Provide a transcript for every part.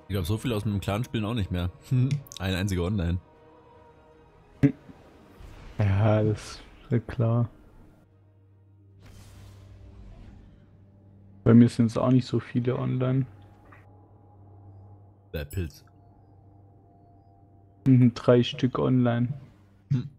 Ich glaube, so viel aus dem Clan spielen auch nicht mehr. Ein einziger Online. Ja, das ist ja klar. Bei mir sind es auch nicht so viele online. Der Pilz. 3 Stück online. Hm.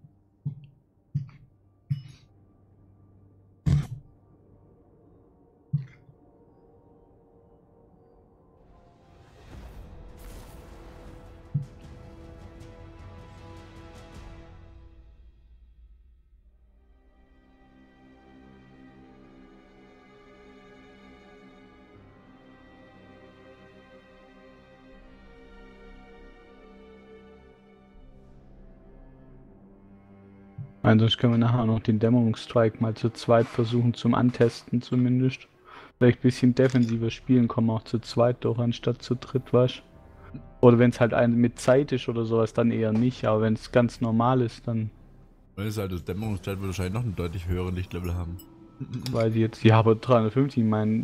Sonst können wir nachher noch den Dämmerungsstrike mal zu zweit versuchen zum Antesten zumindest. Vielleicht ein bisschen defensiver spielen, kommen auch zu zweit durch, anstatt zu dritt, was? Oder wenn es halt ein mit Zeit ist oder sowas, dann eher nicht. Aber wenn es ganz normal ist, dann Weil es halt das Dämmerungszeit wird wahrscheinlich noch einen deutlich höheren Lichtlevel haben. weiß ich jetzt. Ja, aber 350, ich meine,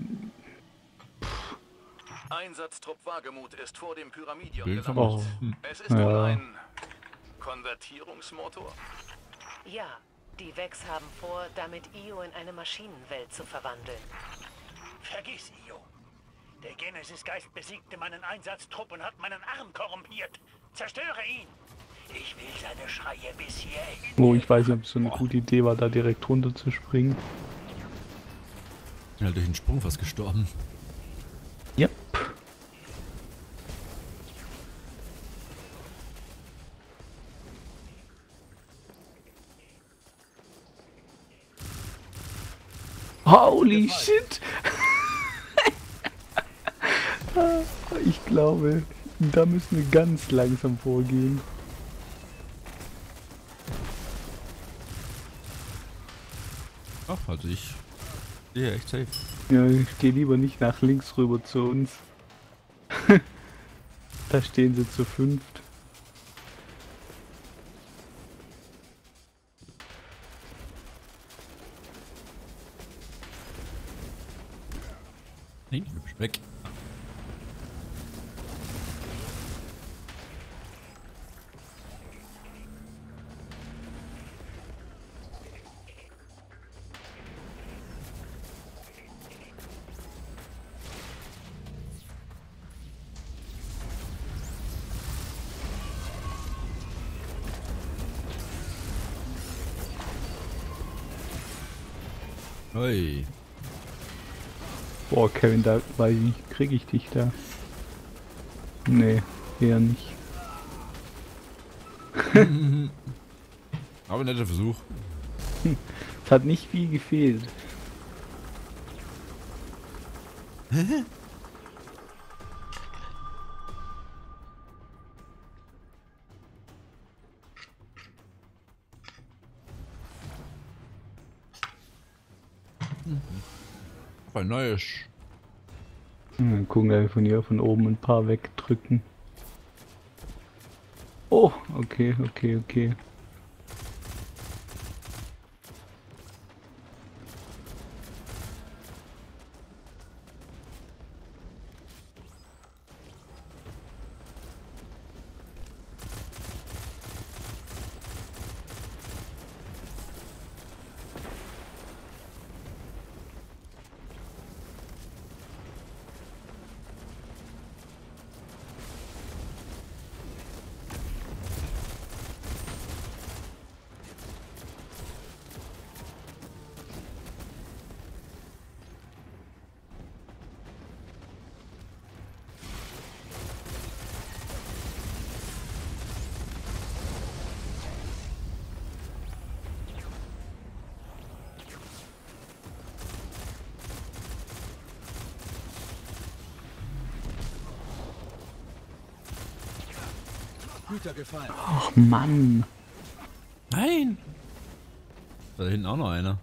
Einsatztrupp Wagemut ist vor dem Pyramidion Bild haben gelandet. oh, Es ist wohl ja. ein Konvertierungsmotor. Ja, die Vex haben vor, damit Io in eine Maschinenwelt zu verwandeln. Vergiss Io. Der Genesis-Geist besiegte meinen Einsatztrupp und hat meinen Arm korrumpiert. Zerstöre ihn! Ich will seine Schreie bis hierhin. Oh, ich weiß nicht, ob es so eine gute Idee war, da direkt runterzuspringen. Ja, durch den Sprung fast gestorben. Yep. Holy shit! Ich glaube, da müssen wir ganz langsam vorgehen. Ach, also ich stehe echt safe. Ja, ich gehe lieber nicht nach links rüber zu uns. Da stehen sie zu fünft. Nee, hübsch weg. Ui. Boah, Kevin, da weiß ich nicht, kriege ich dich da? Nee, eher nicht. Aber ein netter Versuch. Es hat nicht viel gefehlt. Auf ein neues. Dann gucken wir von hier von oben ein paar wegdrücken. Oh, okay, okay, okay. Güter gefallen. Ach Mann. Nein! Da hinten auch noch einer.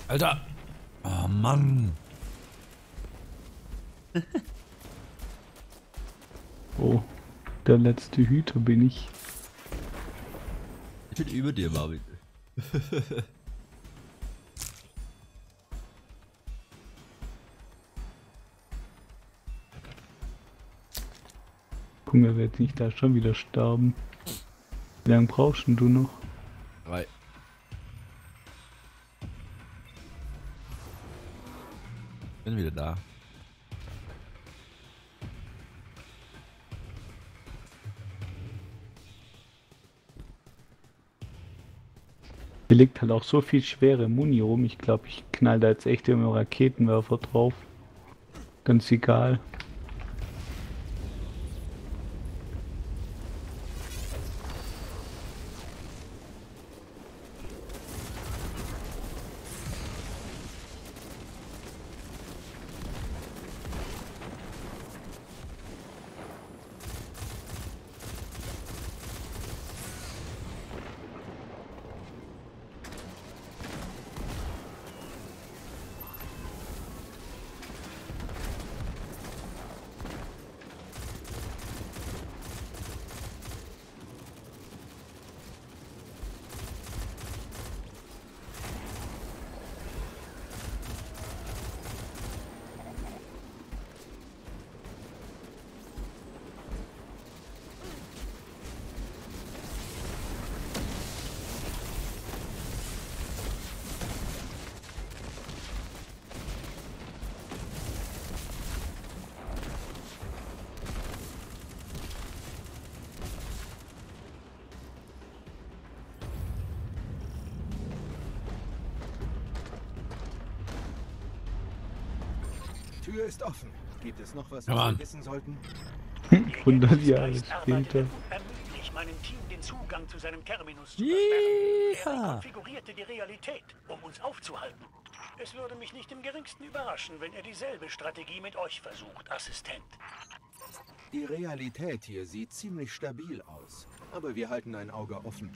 Alter! Oh Mann! Oh, der letzte Hüter bin ich. Ich bin über dir, Marvin. Guck mal, wird nicht da schon wieder sterben. Wie lange brauchst denn du noch? 3. Bin wieder da. Hier liegt halt auch so viel schwere Muni rum. Ich glaube, ich knall da jetzt echt immer Raketenwerfer drauf. Ganz egal. Tür ist offen. Gibt es noch was, Ja, was Mann. wir wissen sollten? 100 Jahre später. Ermöglicht meinem Team den Zugang zu seinem Terminus zu versperren. Er Yeeha. konfigurierte die Realität, um uns aufzuhalten. Es würde mich nicht im geringsten überraschen, wenn er dieselbe Strategie mit euch versucht, Assistent. Die Realität hier sieht ziemlich stabil aus. Aber wir halten ein Auge offen.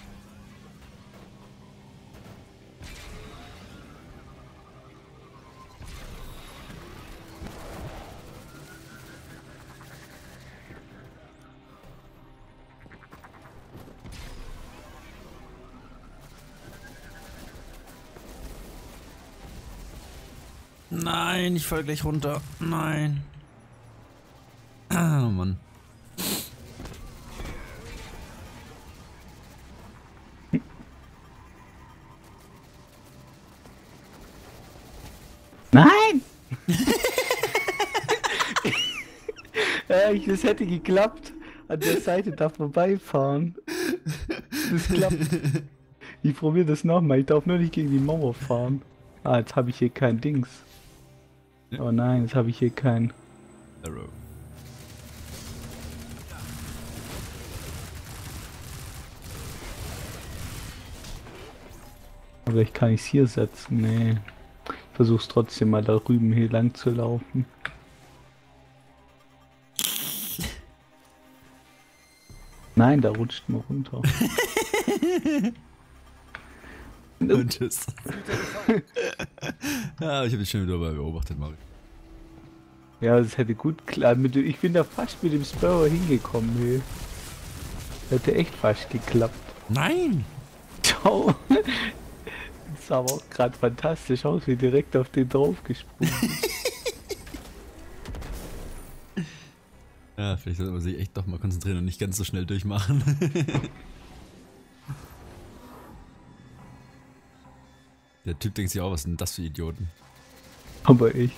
Nein, ich fall gleich runter. Nein. Oh Mann. Nein! Das hätte geklappt. An der Seite da vorbeifahren. Das klappt. Ich probiere das nochmal. Ich darf nur nicht gegen die Mauer fahren. Ah, jetzt habe ich hier kein Dings. Oh nein, jetzt habe ich hier kein... Arrow. Aber ich kann es hier setzen. Nee. Ich versuch's trotzdem mal da drüben hier lang zu laufen. Nein, da rutscht man runter. Und tschüss. Ja, ich habe dich schon wieder mal beobachtet, Mario. Ja, das hätte gut klar. Ich bin da fast mit dem Sparrow hingekommen, hey. Hätte echt fast geklappt. Nein! Ciao. Das sah aber auch gerade fantastisch aus, wie direkt auf den draufgesprungen. Ja, vielleicht sollte man sich echt doch mal konzentrieren und nicht ganz so schnell durchmachen. Der Typ denkt sich auch, was sind das für Idioten? Aber echt.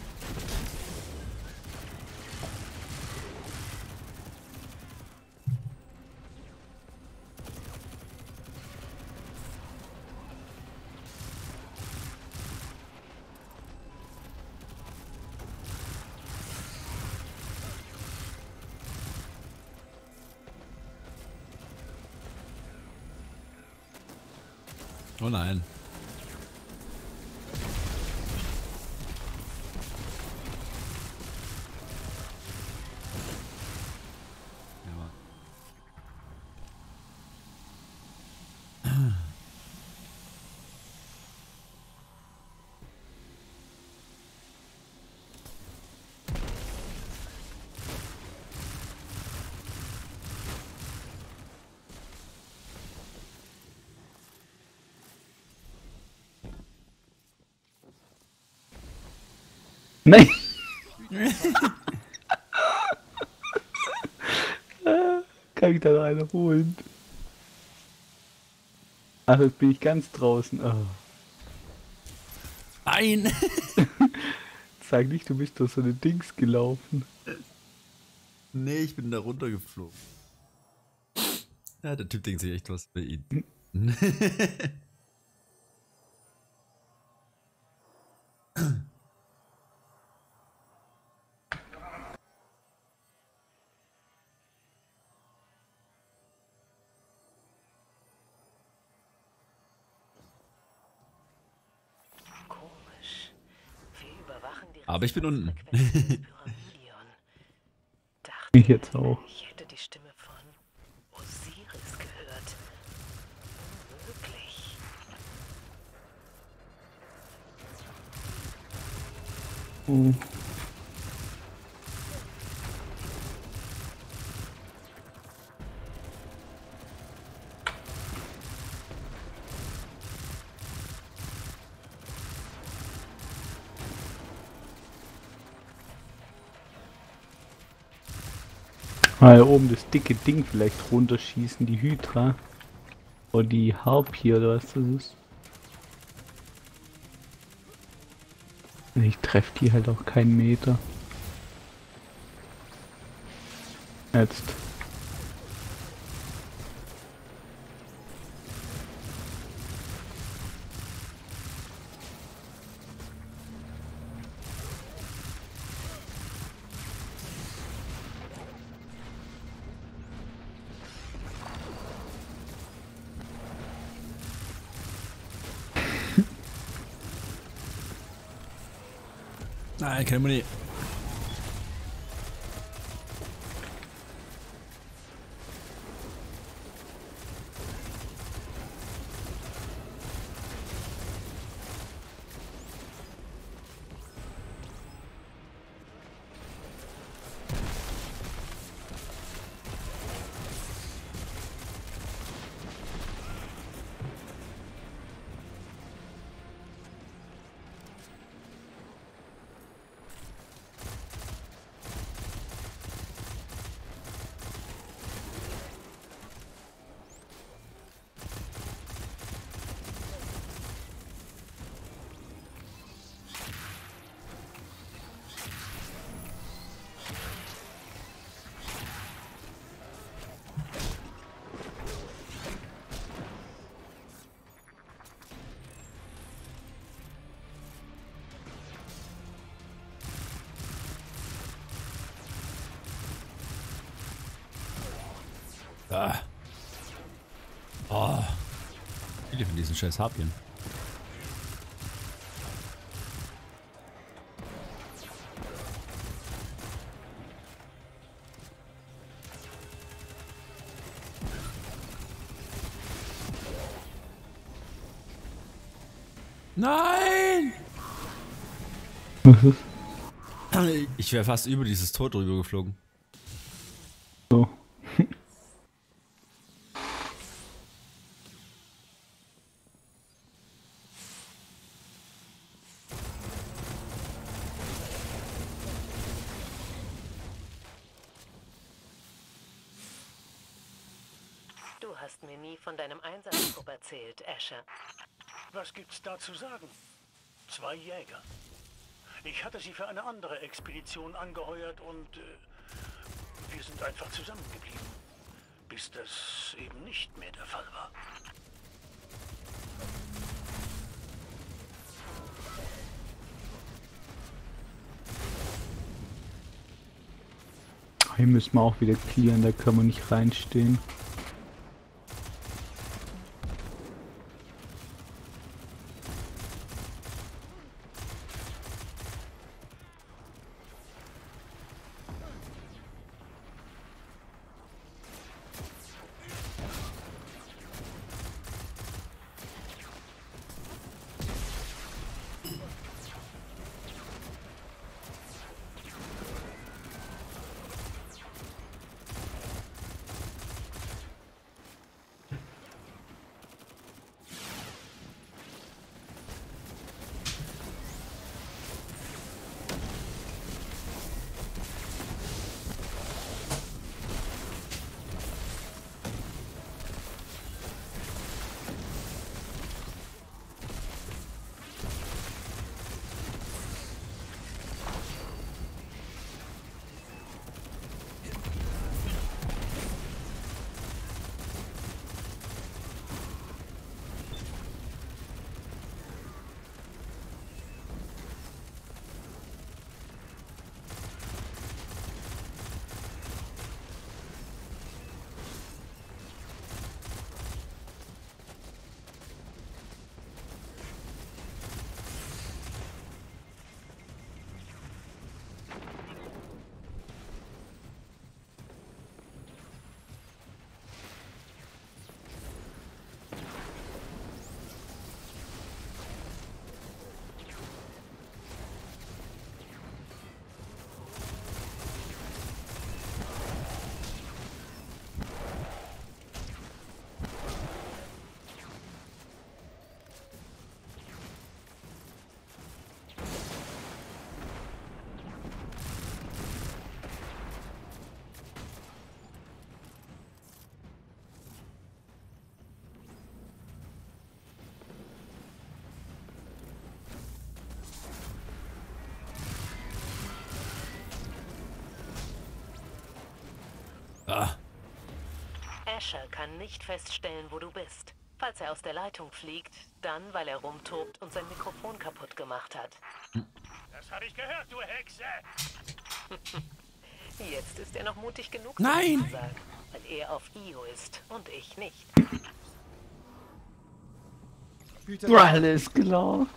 Oh nein. Ja, Mann. Nein! Kann ich da noch eine holen? Ach, jetzt bin ich ganz draußen. Oh. Nein! Sag nicht, du bist durch so eine Dings gelaufen. Nee, ich bin da runtergeflogen. Ja, der Typ denkt sich echt was für ihn. Komisch. Wir überwachen die Aber ich bin unten. Frequenzen des Pyramidion. Dachte, Ich jetzt auch. ich hätte die Stimme von Osiris gehört. Unmöglich. Oh. Mal oben das dicke Ding vielleicht runterschießen, die Hydra. Oder die Harpie oder was das ist. Ich treffe die halt auch keinen Meter. Jetzt. Nein, keine Muni. Ah. Oh. Viele von diesen scheiß Harpien. Nein! Ich wäre fast über dieses Tor drüber geflogen. So. Du hast mir nie von deinem Einsatztrupp erzählt, Asher. Was gibt's da zu sagen? 2 Jäger. Ich hatte sie für eine andere Expedition angeheuert und wir sind einfach zusammengeblieben. Bis das eben nicht mehr der Fall war. Hier müssen wir auch wieder clearen, da können wir nicht reinstehen. Ah, Asher kann nicht feststellen, wo du bist. Falls er aus der Leitung fliegt, dann, weil er rumtobt und sein Mikrofon kaputt gemacht hat. Das habe ich gehört, du Hexe! Jetzt ist er noch mutig genug, Nein! zu sagen, weil er auf Io ist und ich nicht. Hüter, Alles klar.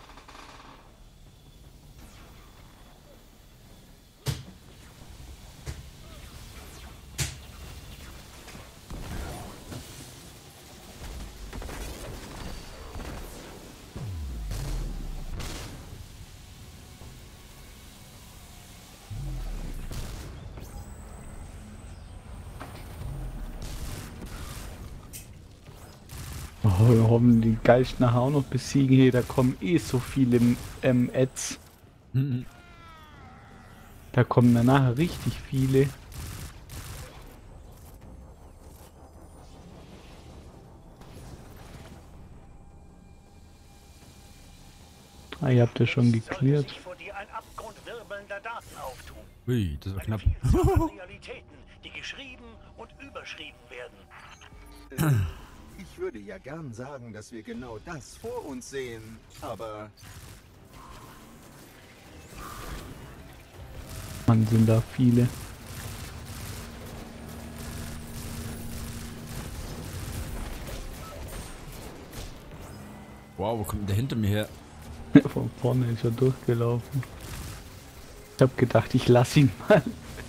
Oh, wir hoffen, den Geist nachher auch noch besiegen. Hier, da kommen eh so viele Ads. mhm. Da kommen dann nachher richtig viele. Ah, ihr habt ja schon Sollte geklärt. sich vor dir ein Abgrund wirbelnder Daten auftun. Ui, das war Eine knapp. Vielzahl an Realitäten, die geschrieben und überschrieben werden. ich würde ja gern sagen, dass wir genau das vor uns sehen, aber Mann, sind da viele. Wow, wo kommt denn der hinter mir her? Von vorne ist er durchgelaufen. Ich hab gedacht, ich lass ihn mal.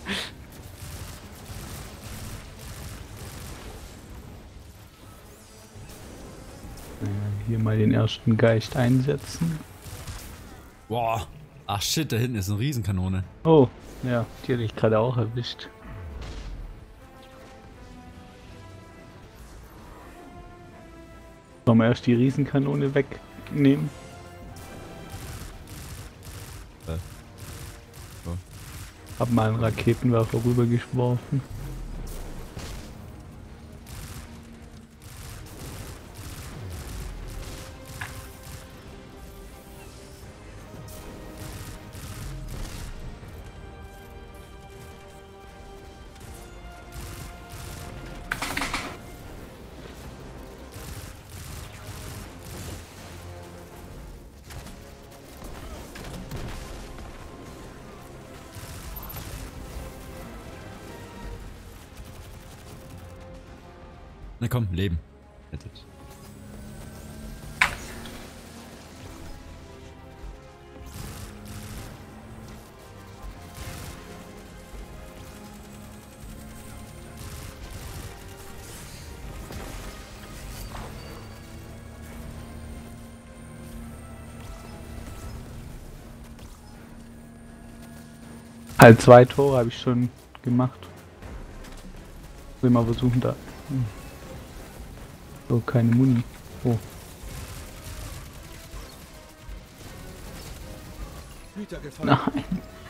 Hier mal den ersten Geist einsetzen. Boah. Ach shit, da hinten ist eine Riesenkanone. Oh, ja, die hätte ich gerade auch erwischt. Sollen wir erst die Riesenkanone wegnehmen? So. Hab mal einen Raketenwerfer rübergeworfen. Na komm, Leben. Rettet. Halt 2 Tore habe ich schon gemacht. Will mal versuchen da. So, keine Muni. Oh. Hüter gefallen. Nein.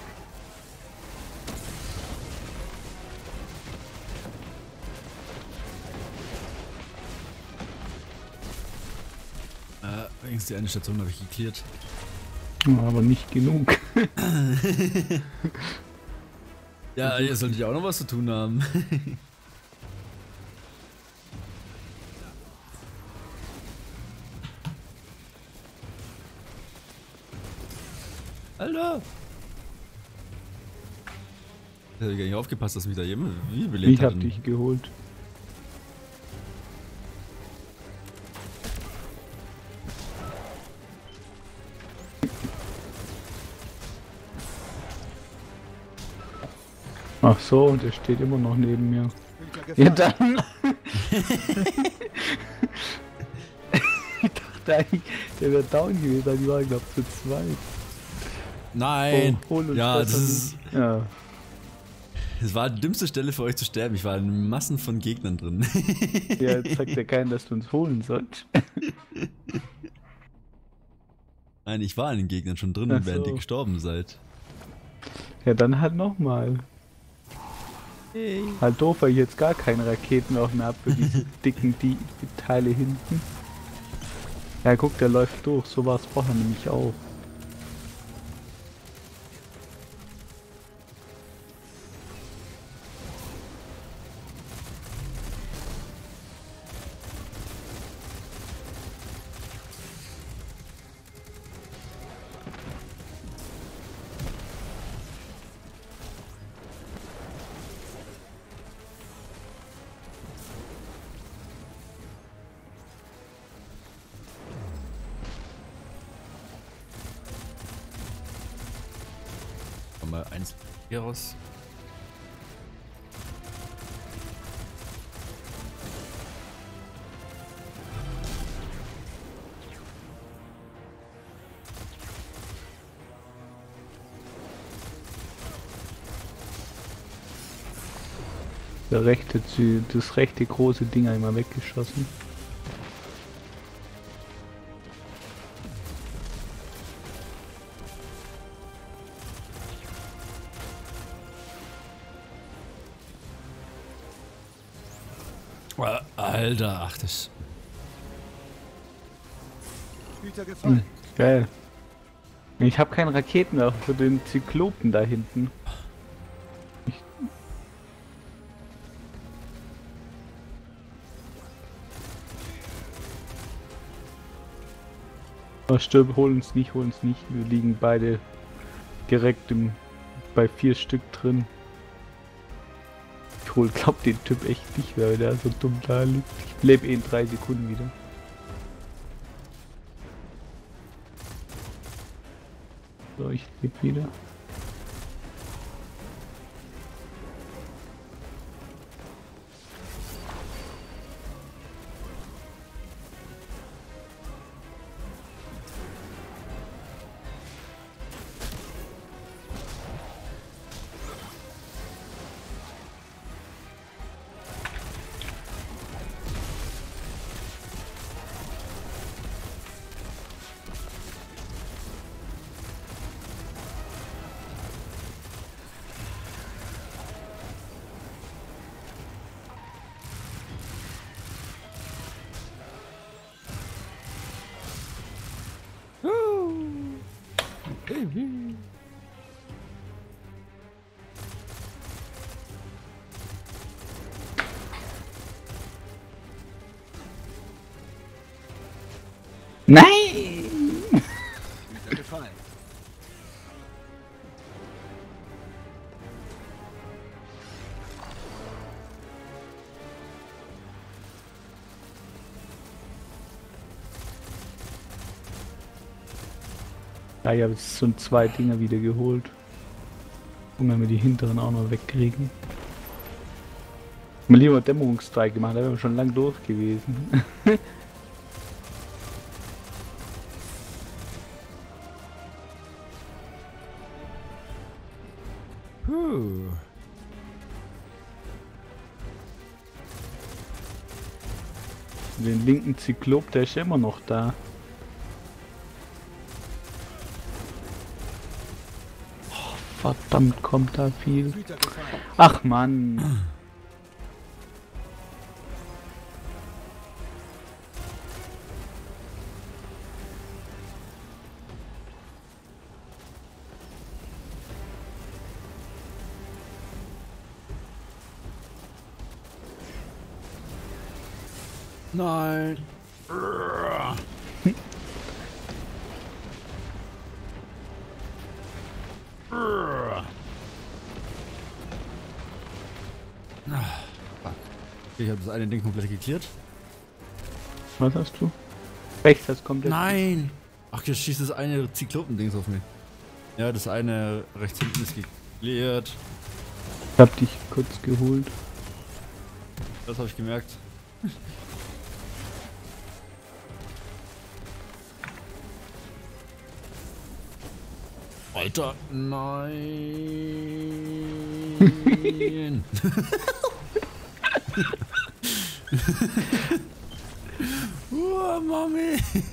Übrigens, die eine Station habe ich geklärt. Aber nicht genug. Ja, ihr solltet ja auch noch was zu tun haben. Alter! Ich hab gar nicht aufgepasst, dass mich da jemand wie belebt Ich hat. hab dich geholt. Ach so, der steht immer noch neben mir. Hüter Ja gefallen. dann. Ich dachte eigentlich, der wäre down gewesen, aber die waren glaube ich zu zweit. Nein! Oh, hol uns Ja, besser das ist. nicht. Ja. Es war die dümmste Stelle für euch zu sterben. Ich war in Massen von Gegnern drin. Ja, jetzt sagt ja keiner, dass du uns holen sollst. Nein, ich war in den Gegnern schon drin, Ach während so. ihr gestorben seid. Ja, dann halt nochmal. Hey. Halt doof, weil ich jetzt gar keine Raketen mehr habe für diese dicken die Teile hinten. Ja, guck, der läuft durch. So war es vorher nämlich auch. Mal eins hier raus. Das rechte große Ding einmal weggeschossen. Alter, ach das. Hüter gefallen. Geil. Ich habe keine Raketen mehr für den Zyklopen da hinten. Stirb, hol uns nicht. Wir liegen beide direkt bei 4 Stück drin. Ich glaub den Typ echt nicht, weil der so dumm da liegt. Ich lebe in 3 Sekunden wieder. So, ich lebe wieder. Nein! Hüter gefallen. Ja, ich habe jetzt so 2 Dinger wieder geholt. Und wenn wir die hinteren auch noch wegkriegen. Mal lieber Dämmerungsstreik gemacht, da wären wir schon lang durch gewesen. Den linken Zyklop, der ist immer noch da. Oh, verdammt, kommt da viel. Hüter gefallen. Ach Mann. Nein. Ich habe das eine Ding komplett geklärt. Was hast du? Rechts, das kommt jetzt. Nein! Ach, jetzt schießt das eine Zyklopen-Dings auf mich. Ja, das eine rechts hinten ist geklärt. Ich hab dich kurz geholt. Das habe ich gemerkt. Alter, nein! Mami!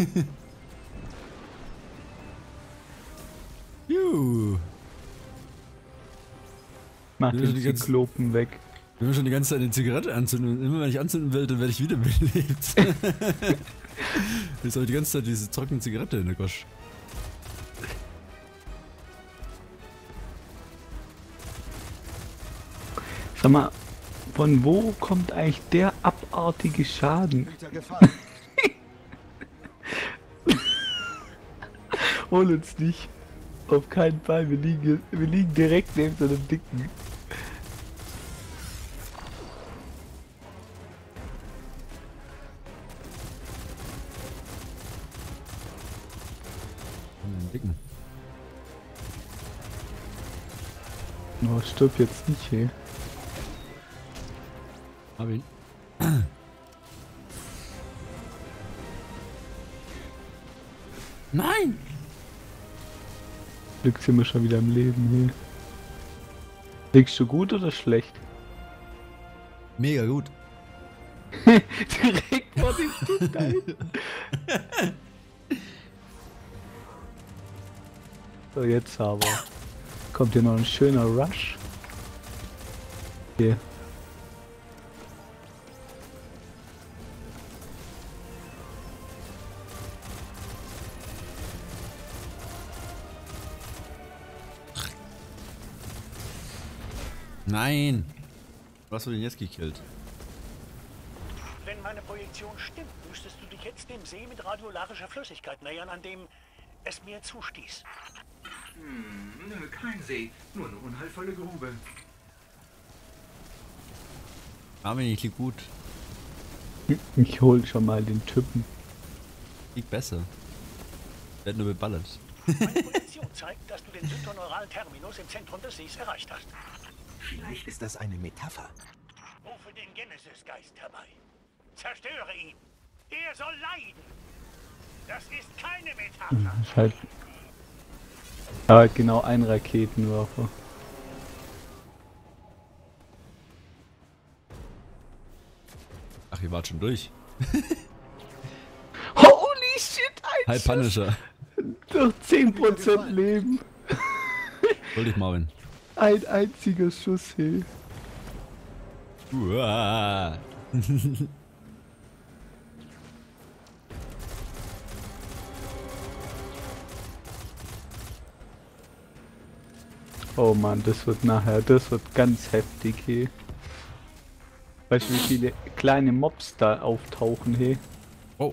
Juhu! Mach Ja, den die ganze- Zyklopen weg. Wir haben schon die ganze Zeit eine Zigarette anzünden und immer wenn ich anzünden will, dann werde ich wiederbelebt. Jetzt habe ich die ganze Zeit diese trockene Zigarette in der Gosch. Sag mal, von wo kommt eigentlich der abartige Schaden? Hüter gefallen. Hol uns nicht. Auf keinen Fall, wir liegen direkt neben so einem Dicken. Den Dicken. Oh, stirb jetzt nicht, hey. Hab ihn. Nein! Glück sind wir schon wieder im Leben, hey. Liegst du gut oder schlecht? Mega gut. Direkt vor dem Typ da hinten. So, jetzt aber. Kommt hier noch ein schöner Rush. Hier. Nein! Was wurde denn jetzt gekillt? Wenn meine Projektion stimmt, müsstest du dich jetzt dem See mit radiolarischer Flüssigkeit nähern, an dem es mir zustieß. Nö, kein See, nur eine unheilvolle Grube. Armin, ich lieg gut. Ich hol schon mal den Typen. Lieg besser. Werd nur beballert. Meine Projektion zeigt, dass du den syntoneuralen Terminus im Zentrum des Sees erreicht hast. Vielleicht ist das eine Metapher. Rufe den Genesis-Geist herbei. Zerstöre ihn. Er soll leiden. Das ist keine Metapher. Ist halt. Aber genau ein Raketenwerfer. Ach, ihr wart schon durch. Holy shit, ein Hi Punisher. Doch 10% Leben. Hol dich, Marvin. Ein einziger Schuss, hey. Uah. Oh Mann, das wird ganz heftig, hey. Weißt du, wie viele kleine Mobs da auftauchen, hey? Oh.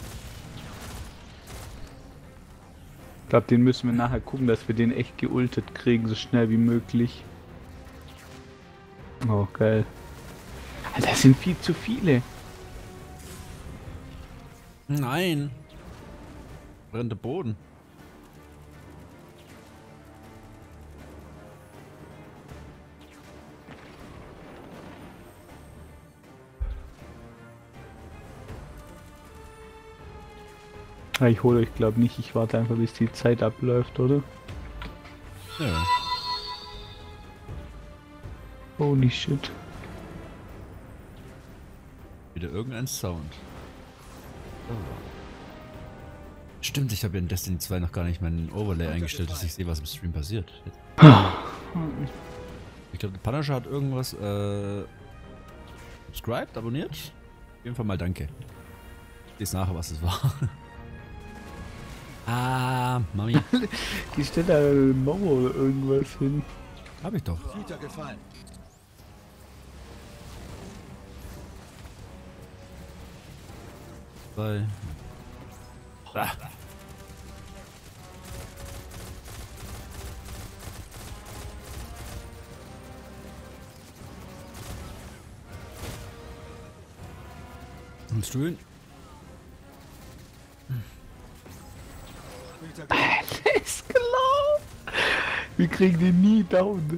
Ich glaube, den müssen wir nachher gucken, dass wir den echt geultet kriegen, so schnell wie möglich. Oh, geil. Alter, das sind viel zu viele. Nein. Brennender Boden. Ja, ich hole euch, glaube nicht. Ich warte einfach, bis die Zeit abläuft, oder? Ja. Holy shit. Wieder irgendein Sound. Oh. Stimmt, ich habe ja in Destiny 2 noch gar nicht meinen Overlay eingestellt, dass ich sehe, was im Stream passiert. Ich glaube, der Punisher hat irgendwas subscribed, abonniert. Auf jeden Fall mal danke. Ich lese nachher, was es war. Ah, Mami. Die steht da eine Mauer oder irgendwas hin. Hab ich doch. Güter gefallen. Zwei. Ah. Willst du ihn? Ist gelaufen. Wir kriegen den nie down.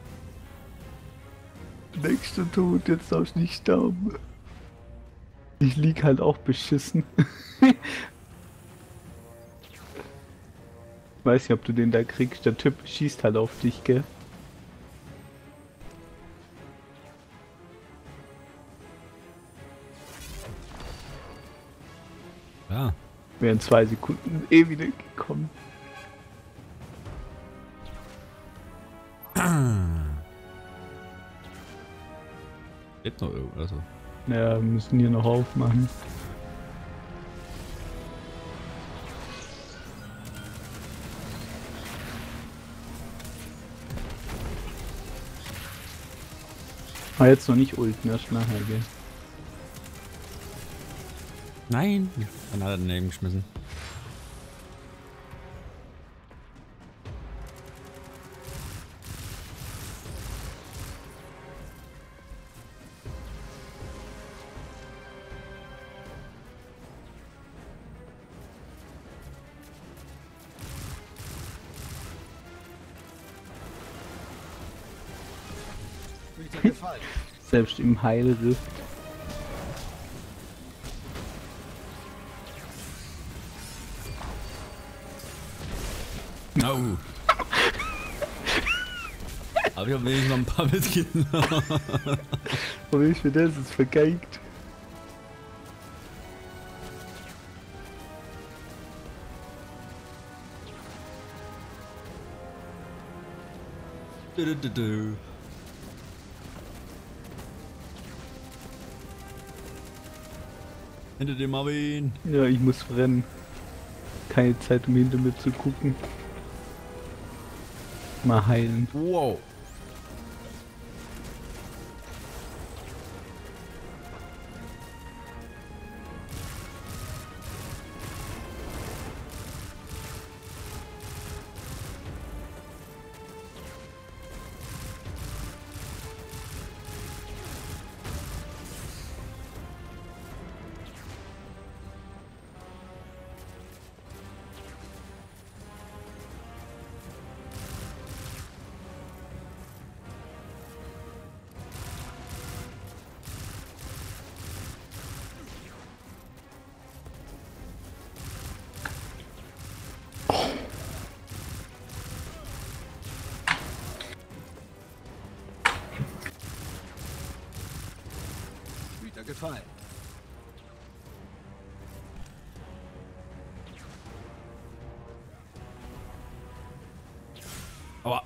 Nächster Tod, jetzt darfst du nicht sterben. Ich lieg halt auch beschissen. Ich weiß nicht, ob du den da kriegst. Der Typ schießt halt auf dich, gell? Ja. Wären 2 Sekunden eh wieder gekommen. Lebt noch irgendwo, also. Ja, wir müssen hier noch aufmachen. Ah, jetzt noch nicht ulten, erst nachher, gell? Nein! Dann hat er daneben geschmissen. Güter gefallen. Selbst im Heilrift. Au. Aber ich habe wenigstens noch ein paar mitgenommen. Und wie ist mir das jetzt vergeigt? Du. Hinter dem Marvin. Ja, ich muss rennen. Keine Zeit, um hinter mir zu gucken. Mal heilen. Wow. Güter gefallen. Aber.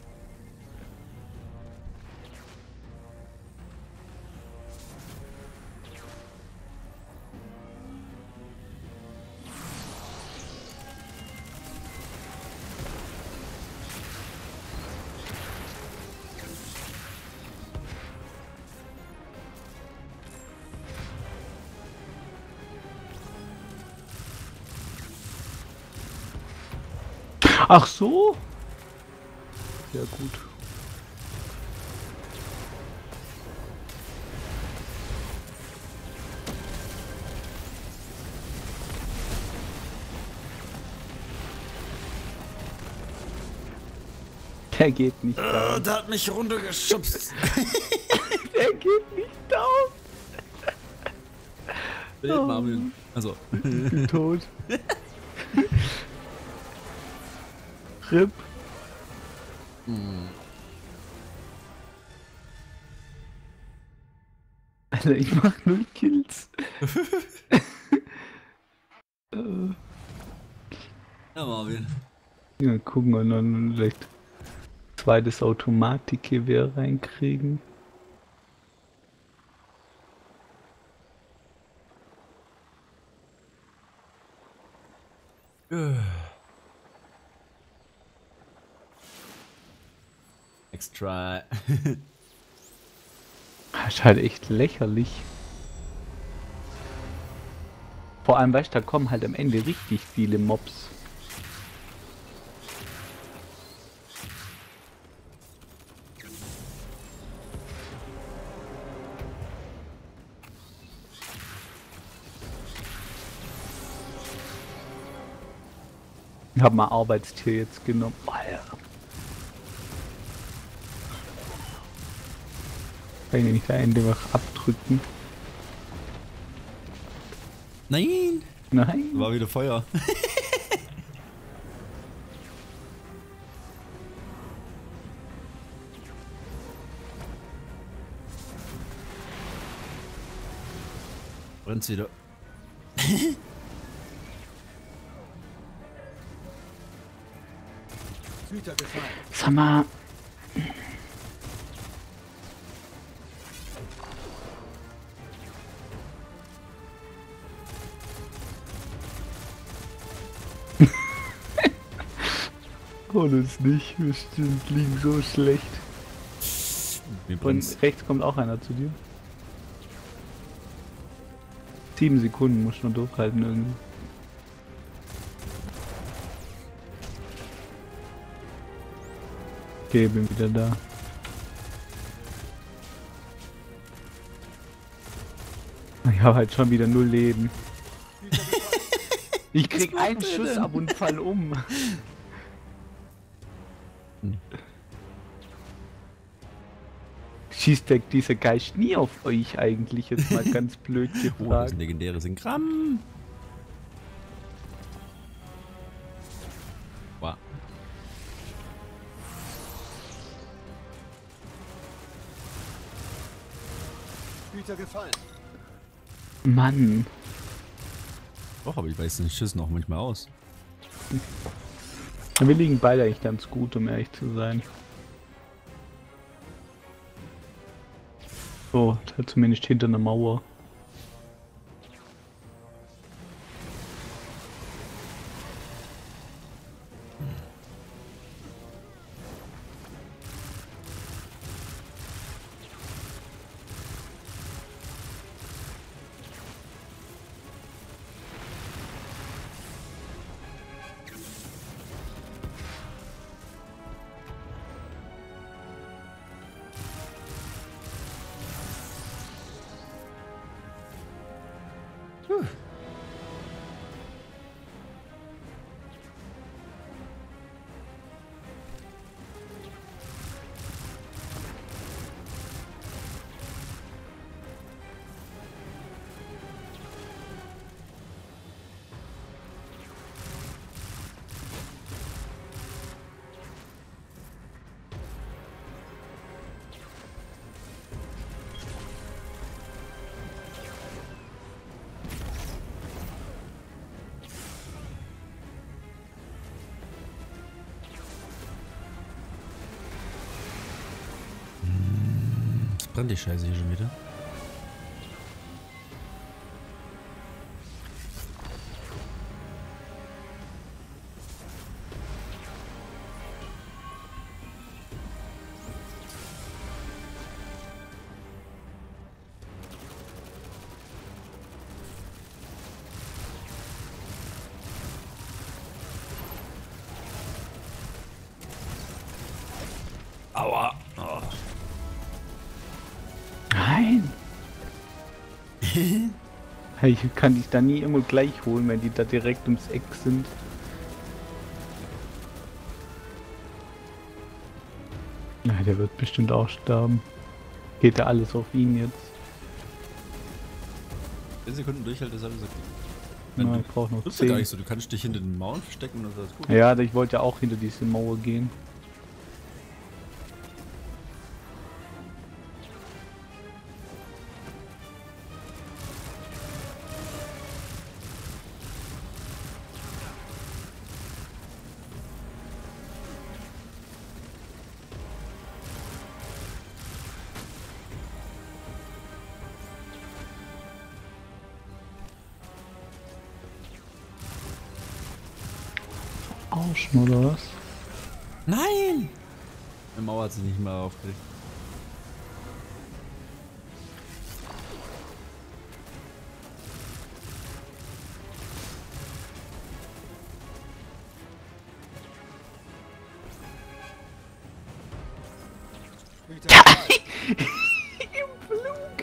Ach so? Ja gut. Der geht nicht down. Der hat mich runtergeschubst. Der geht nicht down. Lebt Marvin. Also. Ich bin tot. RIP. Alter, ich mach 0 Kills. Ja, Marvin. Ja, gucken wir noch vielleicht zweites Automatikgewehr reinkriegen. Extra. Das ist halt echt lächerlich. Vor allem, weißt du, da kommen halt am Ende richtig viele Mobs. Ich hab mal Arbeitstier jetzt genommen. Oh, ja. Kann ich nicht da Ende noch abdrücken? Nein! Nein. War wieder Feuer. Brennt's wieder. Güter gefallen. Sag mal. Oh, das nicht. Wir liegen so schlecht. Und rechts kommt auch einer zu dir. 7 Sekunden muss man durchhalten irgendwie. Okay, bin wieder da. Ich habe halt schon wieder 0 Leben. Ich krieg einen Schuss ab und fall um. schießt dieser Geist nie auf euch eigentlich, jetzt mal ganz blöd Oh, das ist gefragt. ein legendäres Ingramm. Wow. Güter gefallen. Mann. Doch, aber ich weiß den Schüssen auch manchmal aus. Wir liegen beide eigentlich ganz gut, um ehrlich zu sein. So, zumindest hinter einer Mauer. Brennt die Scheiße hier schon wieder. Aua. Oh. Nein! Hey, ich kann dich da nie immer gleich holen, wenn die da direkt ums Eck sind. Na, der wird bestimmt auch sterben. Geht ja alles auf ihn jetzt. 10 Sekunden Durchhalt ist alles okay. Na, du ich brauch noch tust ja gar 10. nicht so, du kannst dich hinter den Mauern verstecken und das ist alles gut. Ja, ich wollte ja auch hinter diese Mauer gehen. Arschen oder was? Nein! Die Mauer hat sich nicht mehr aufgeregt. Güter gefallen. Im Flug!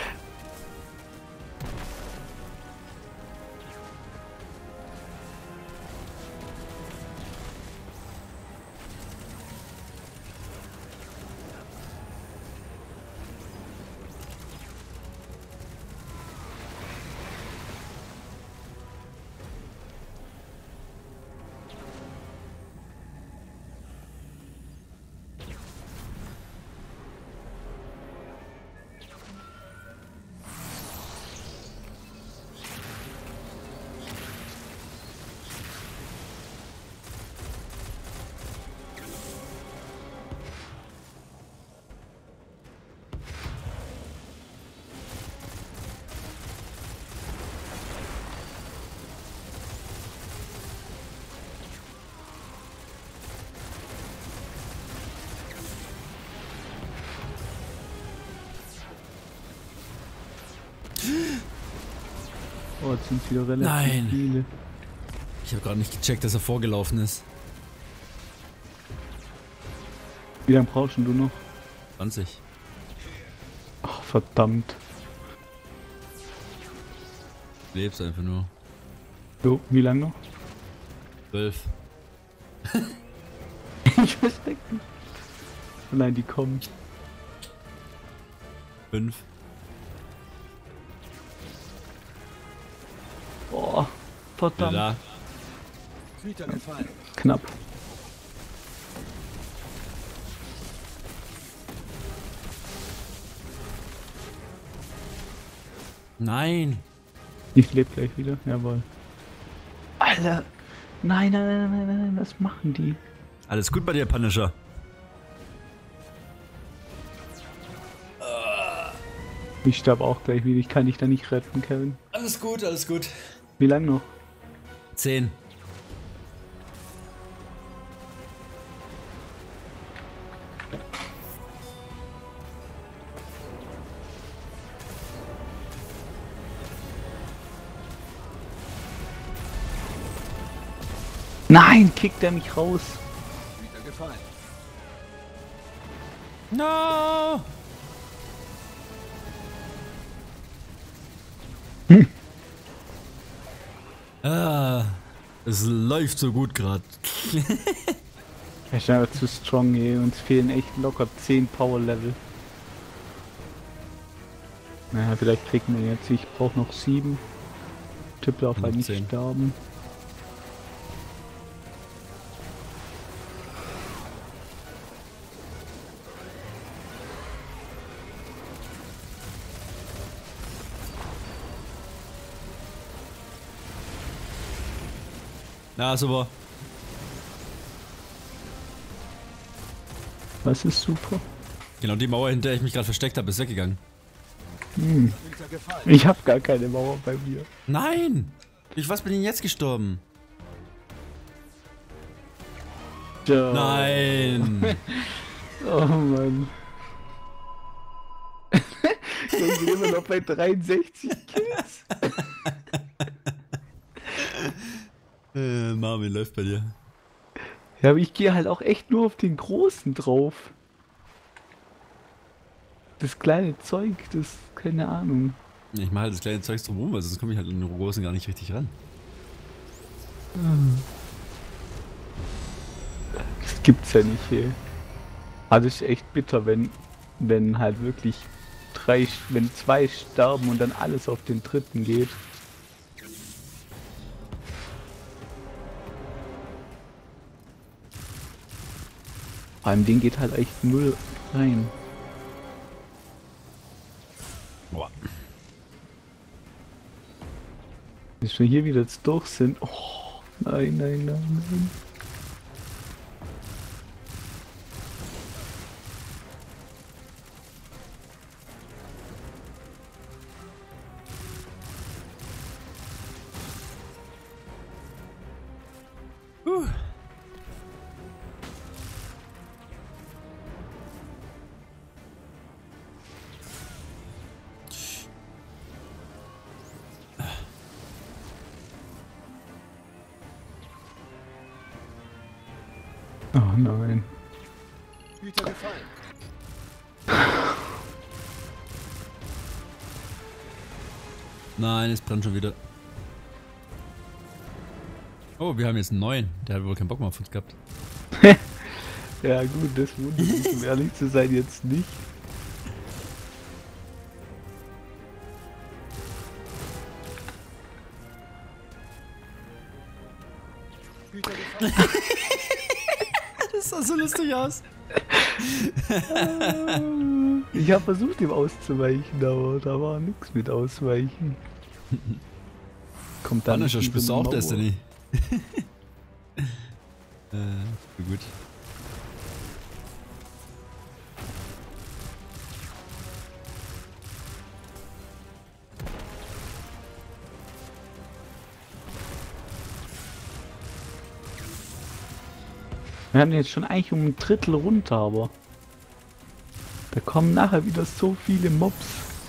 Oh, jetzt sind wieder relativ Nein. viele. Ich habe gerade nicht gecheckt, dass er vorgelaufen ist. Wie lange brauchst denn du noch? 20. Ach, verdammt. Du lebst einfach nur. So, wie lange noch? 12. Ich versteck mich. Nein, die kommen. 5. Boah, Ja, verdammt. da. Hüter gefallen. Knapp. Nein. Ich lebe gleich wieder, jawohl. Alter! Nein, nein, nein, nein, nein, nein, was machen die? Alles gut bei dir, Punisher. Ich sterbe auch gleich wieder, ich kann dich da nicht retten, Kevin. Alles gut, alles gut. Wie lang noch? 10. Nein, kickt er mich raus. Hüter gefallen. No! Ah, es läuft so gut gerade. Er ist einfach zu strong, ey. Uns fehlen echt locker 10 Power Level. Naja, vielleicht kriegen wir jetzt. Ich brauche noch 7. Tipp darf halt nicht 10. sterben. Na, super. Was ist super? Genau die Mauer, hinter der ich mich gerade versteckt habe, ist weggegangen. Hüter gefallen. Ich habe gar keine Mauer bei mir. Nein! Ich was bin ich jetzt gestorben? Ja. Nein! Oh Mann. Wir sind immer noch bei 63 Kills. Marvin läuft bei dir. Ja, aber ich gehe halt auch echt nur auf den Großen drauf. Das kleine Zeug, das, keine Ahnung. Ich mache halt das kleine Zeugs drumherum, weil sonst komme ich halt in den großen gar nicht richtig ran. Das gibt's ja nicht, ey. Also ist echt bitter, wenn halt wirklich wenn 2 sterben und dann alles auf den dritten geht. Vor allem den geht halt echt 0 rein. Boah. Bis wir hier wieder jetzt durch sind. Oh, nein, nein, nein, nein. Oh nein. Hüter gefallen. Nein, es brennt schon wieder. Oh, wir haben jetzt einen neuen. Der hat wohl keinen Bock mehr auf uns gehabt. Ja gut, das wundert mich, um ehrlich zu sein, jetzt nicht. Hüter gefallen. Das sah so lustig aus. Ich habe versucht, ihm auszuweichen, aber da war nichts mit Ausweichen. Kommt dann Punisher, nicht spielst du diese auch Mauer. Destiny? Gut. Wir haben jetzt schon eigentlich um ein Drittel runter, aber da kommen nachher wieder so viele Mobs.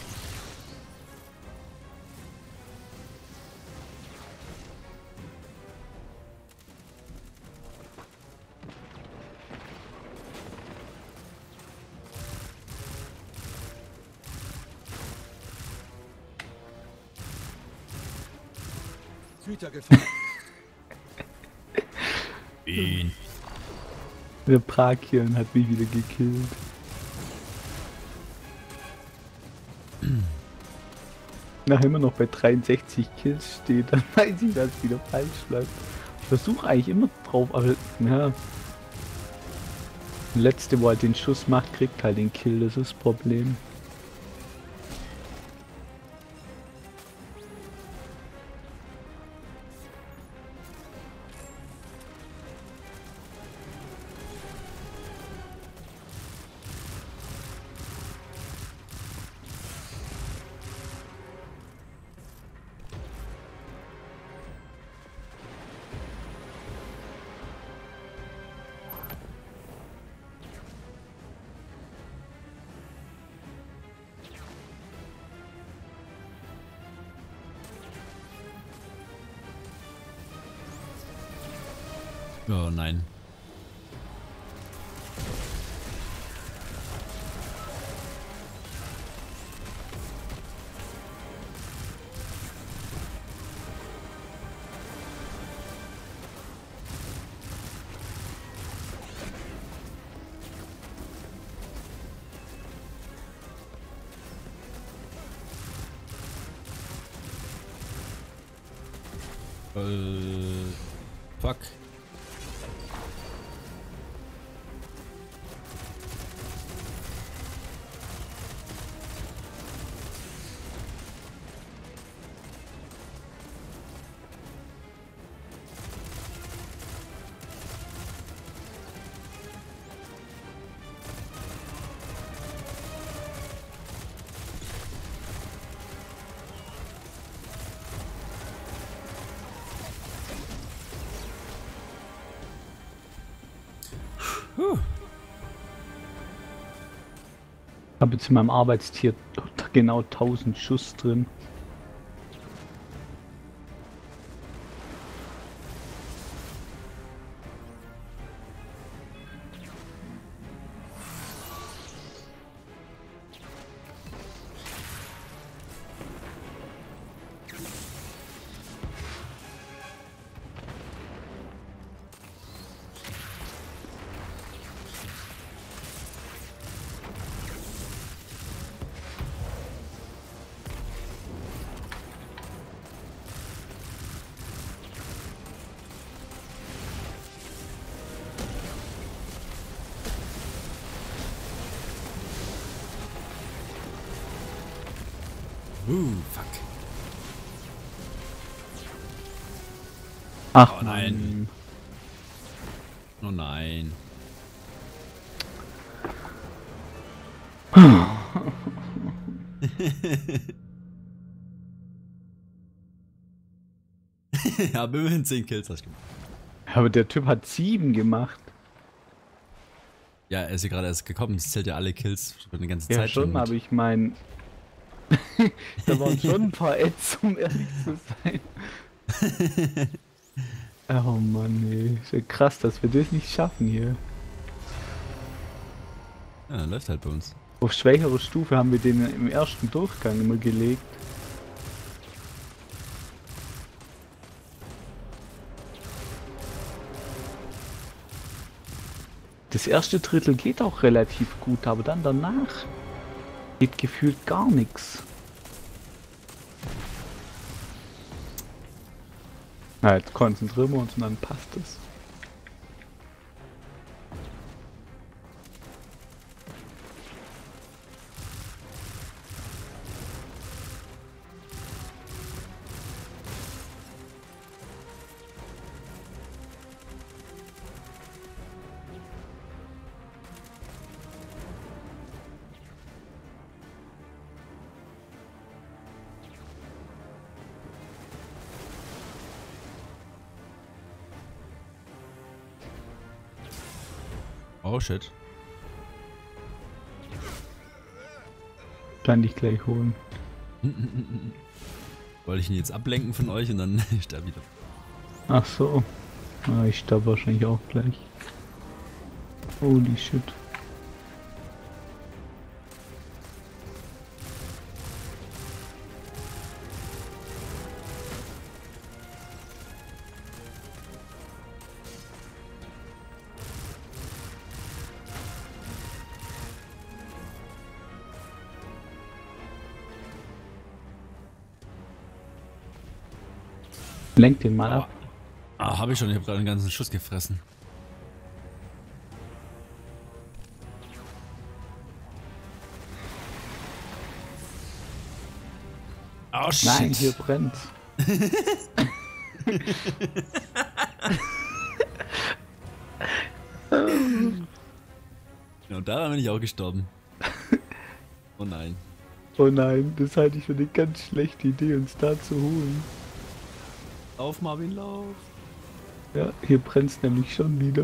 Hüter gefallen. Ihn. Der Prakian hat mich wieder gekillt. nachher immer noch bei 63 Kills steht, dann weiß ich, dass es wieder falsch bleibt. Ich versuche eigentlich immer drauf, aber ja. Der Letzte, wo halt den Schuss macht, kriegt halt den Kill, das ist das Problem. Oh nein. Fuck. Ich habe jetzt in meinem Arbeitstier genau 1000 Schuss drin. Fuck. Ach Oh nein. Oh nein. Ja, immerhin 10 Kills hast du gemacht. Aber der Typ hat 7 gemacht. Ja, er ist ja gerade erst gekommen. Es zählt ja alle Kills für eine ganze Ja Zeit schon, mit. aber ich meine, da waren schon ein paar Ads, um ehrlich zu sein. Oh Mann, ey. Ist ja krass, dass wir das nicht schaffen hier. Ja, läuft halt bei uns. Auf schwächere Stufe haben wir den im ersten Durchgang immer gelegt. Das erste Drittel geht auch relativ gut, aber dann danach geht gefühlt gar nichts. Na, jetzt konzentrieren wir uns und dann passt es. Oh shit. Kann dich gleich holen. Wollte ich ihn jetzt ablenken von euch und dann ist er wieder. Ach so. Ah, ich sterbe wahrscheinlich auch gleich. Holy shit. Lenk den mal ab. Ah, hab ich schon. Ich habe gerade einen ganzen Schuss gefressen. Oh shit. Nein, hier brennt's. Ja, und daran bin ich auch gestorben. Oh nein. Oh nein, das halte ich für eine ganz schlechte Idee, uns da zu holen. Lauf, Marvin, lauf. Ja, hier brennt's nämlich schon wieder.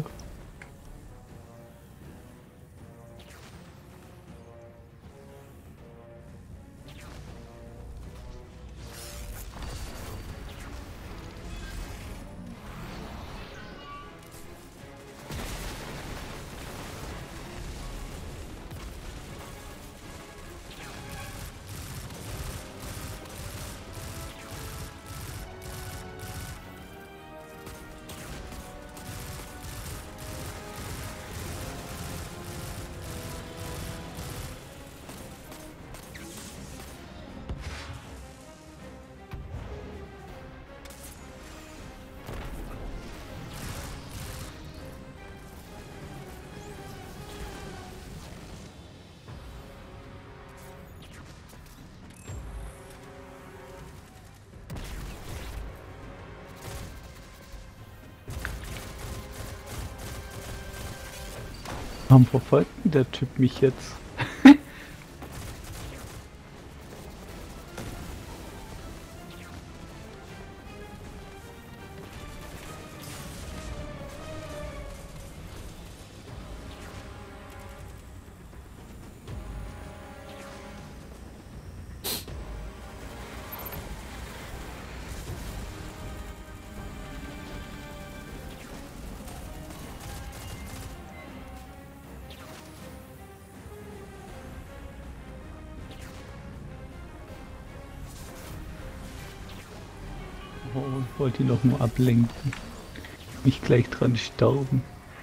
Warum verfolgt denn der Typ mich jetzt? Oh, ich wollte ihn doch nur ablenken. Nicht gleich dran sterben.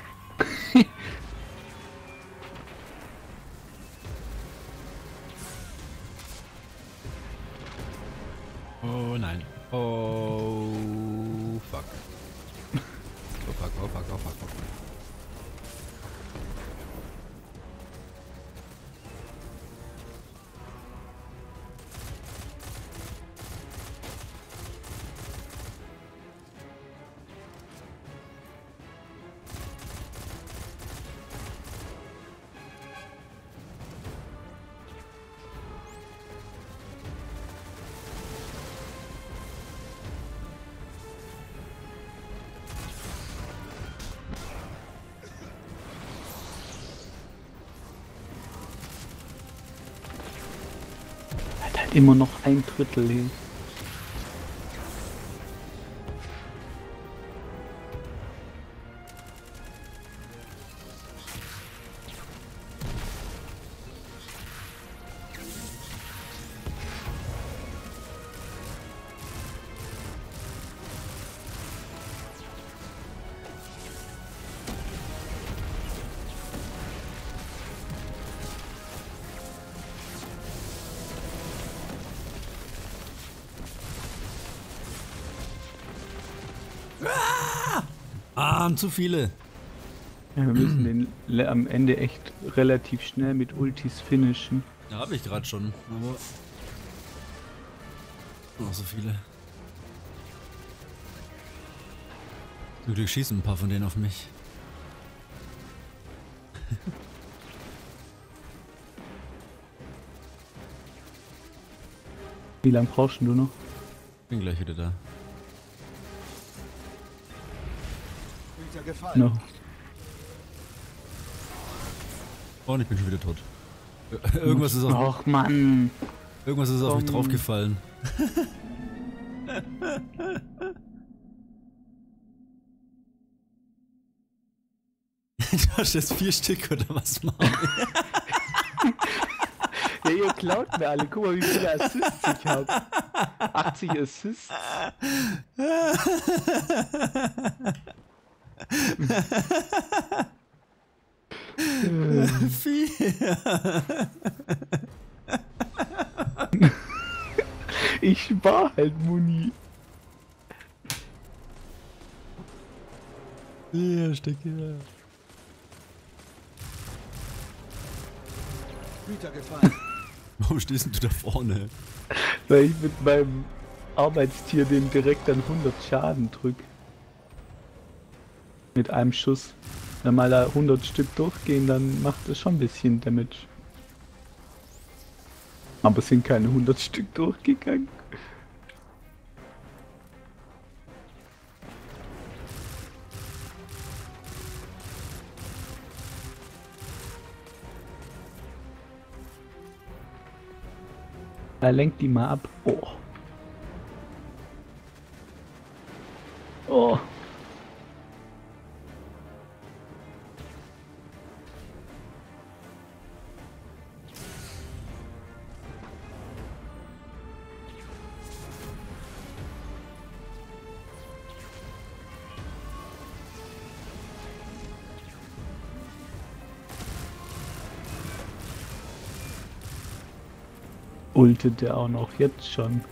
Oh nein. Oh fuck. Oh fuck, oh fuck, oh fuck, oh fuck. Hat halt immer noch ein Drittel hin. Zu viele. Ja, wir müssen den am Ende echt relativ schnell mit Ultis finishen. Ja, habe ich gerade schon, aber noch so viele. Zum Glück schießen ein paar von denen auf mich. Wie lange brauchst du noch? Bin gleich wieder da. No. Oh, und ich bin schon wieder tot. Irgendwas ist auf, Och Mann. irgendwas ist auf mich draufgefallen. Du hast jetzt 4 Stück oder was machen? Ja, ihr klaut mir alle. Guck mal, wie viele Assists ich hab. 80 Assists. Ich spar halt Muni. Ja, Stecke. Güter gefallen. Warum stehst denn du da vorne? Weil ich mit meinem Arbeitstier den direkt an 100 Schaden drück. Mit einem Schuss. Wenn mal da 100 Stück durchgehen, dann macht das schon ein bisschen Damage. Aber es sind keine 100 Stück durchgegangen. Er lenkt die mal ab. Oh. Oh. Ultet der auch noch jetzt schon.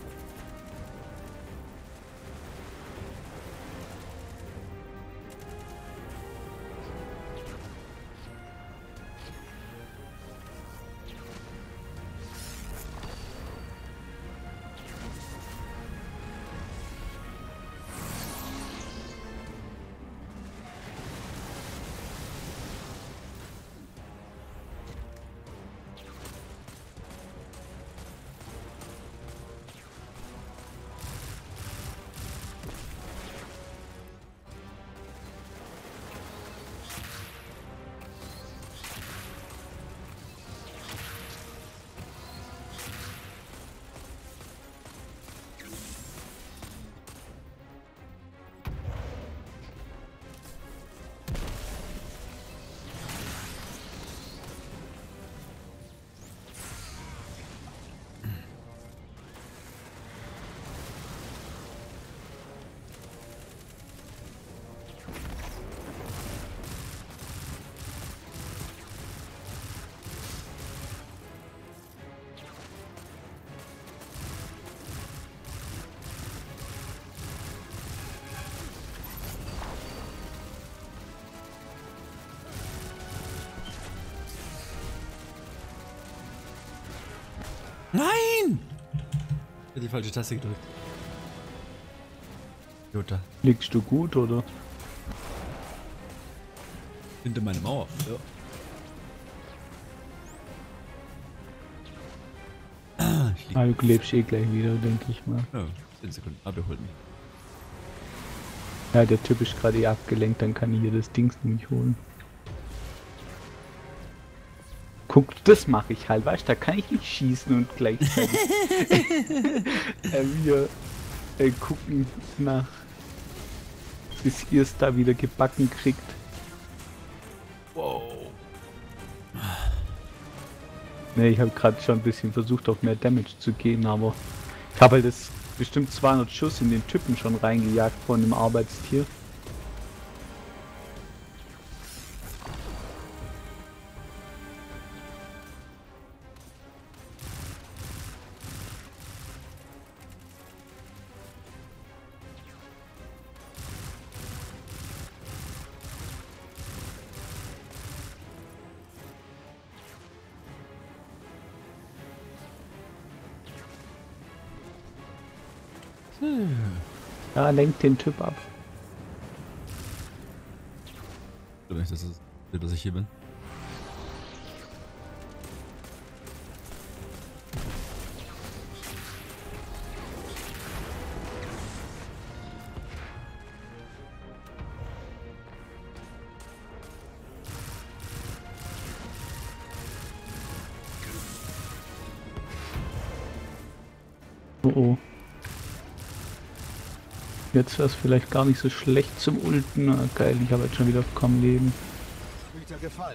Nein! Ich hab die falsche Taste gedrückt. Jutta. Liegst du gut, oder? Hinter meine Mauer. Ja. Ich lieg. Ah, du lebst eh gleich wieder, denke ich mal. Ja, 10 Sekunden. Abgeholt mich. Ja, der Typ ist gerade eh abgelenkt, dann kann ich hier das Dings nämlich holen. Guck, das mache ich halt, weißt du, da kann ich nicht schießen und gleichzeitig wir gucken nach, bis ihr es da wieder gebacken kriegt. Wow. Ne, ich habe gerade schon ein bisschen versucht, auf mehr Damage zu gehen, aber ich habe halt das bestimmt 200 Schuss in den Typen schon reingejagt von dem Arbeitstier. Ja, lenkt den Typ ab. Ich glaube nicht, dass ich hier bin. Oh oh. Jetzt wäre es vielleicht gar nicht so schlecht zum Ulten. Ah, geil, ich habe jetzt schon wieder kaum Leben. Güter gefallen.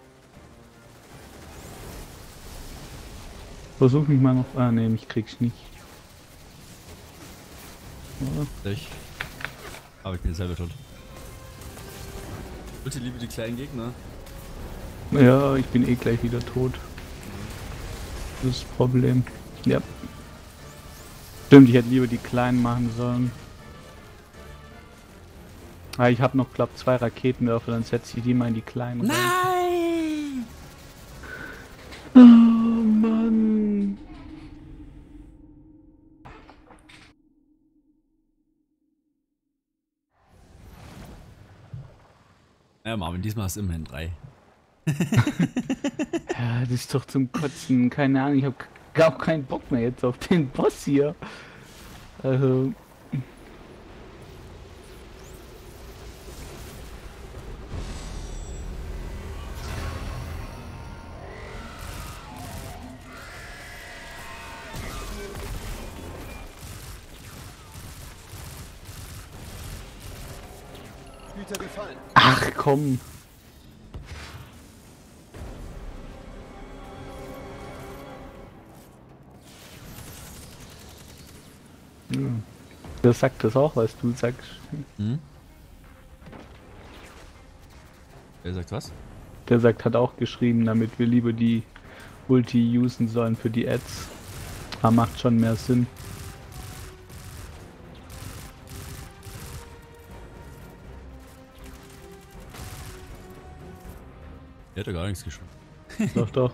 Versuch mich mal noch. Ah ne, mich kriegst nicht. Ja. Ich. Aber ich bin selber tot. Bitte liebe die kleinen Gegner. Ja, ich bin eh gleich wieder tot. Das ist das Problem. Ja. Stimmt, ich hätte lieber die kleinen machen sollen. Ah, ich habe noch, glaub, 2 Raketenwerfer, dann setze ich die mal in die kleinen. Nein! Oh Mann. Ja, Marvin, diesmal hast du immerhin 3. Ja, das ist doch zum Kotzen. Keine Ahnung, ich habe gar keinen Bock mehr jetzt auf den Boss hier. Also. Güter gefallen. Ach komm. Hm. Der sagt das auch, was du sagst. Hm? Wer sagt was? Der sagt, hat auch geschrieben, damit wir lieber die Ulti usen sollen für die Ads. Aber macht schon mehr Sinn. Der hat ja gar nichts geschrieben. Doch, doch.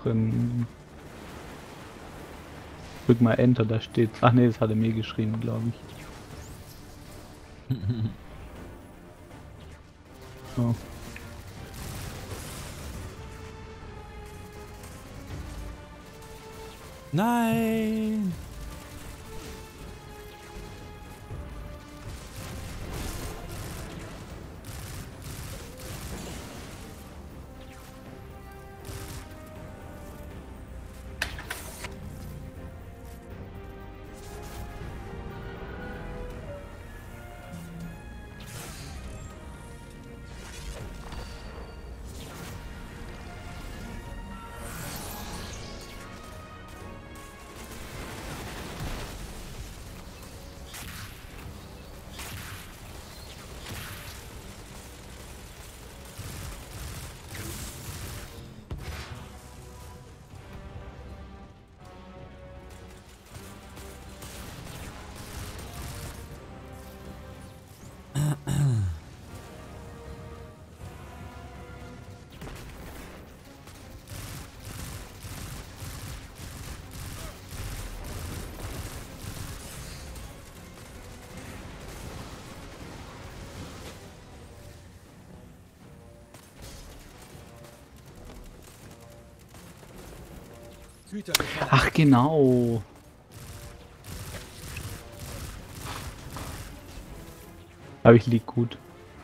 Drück mal Enter, da steht. Ach nee, das hat er mir geschrieben, glaube ich. So. Nein! Güter gefallen. Ach genau. Aber ich lieg gut.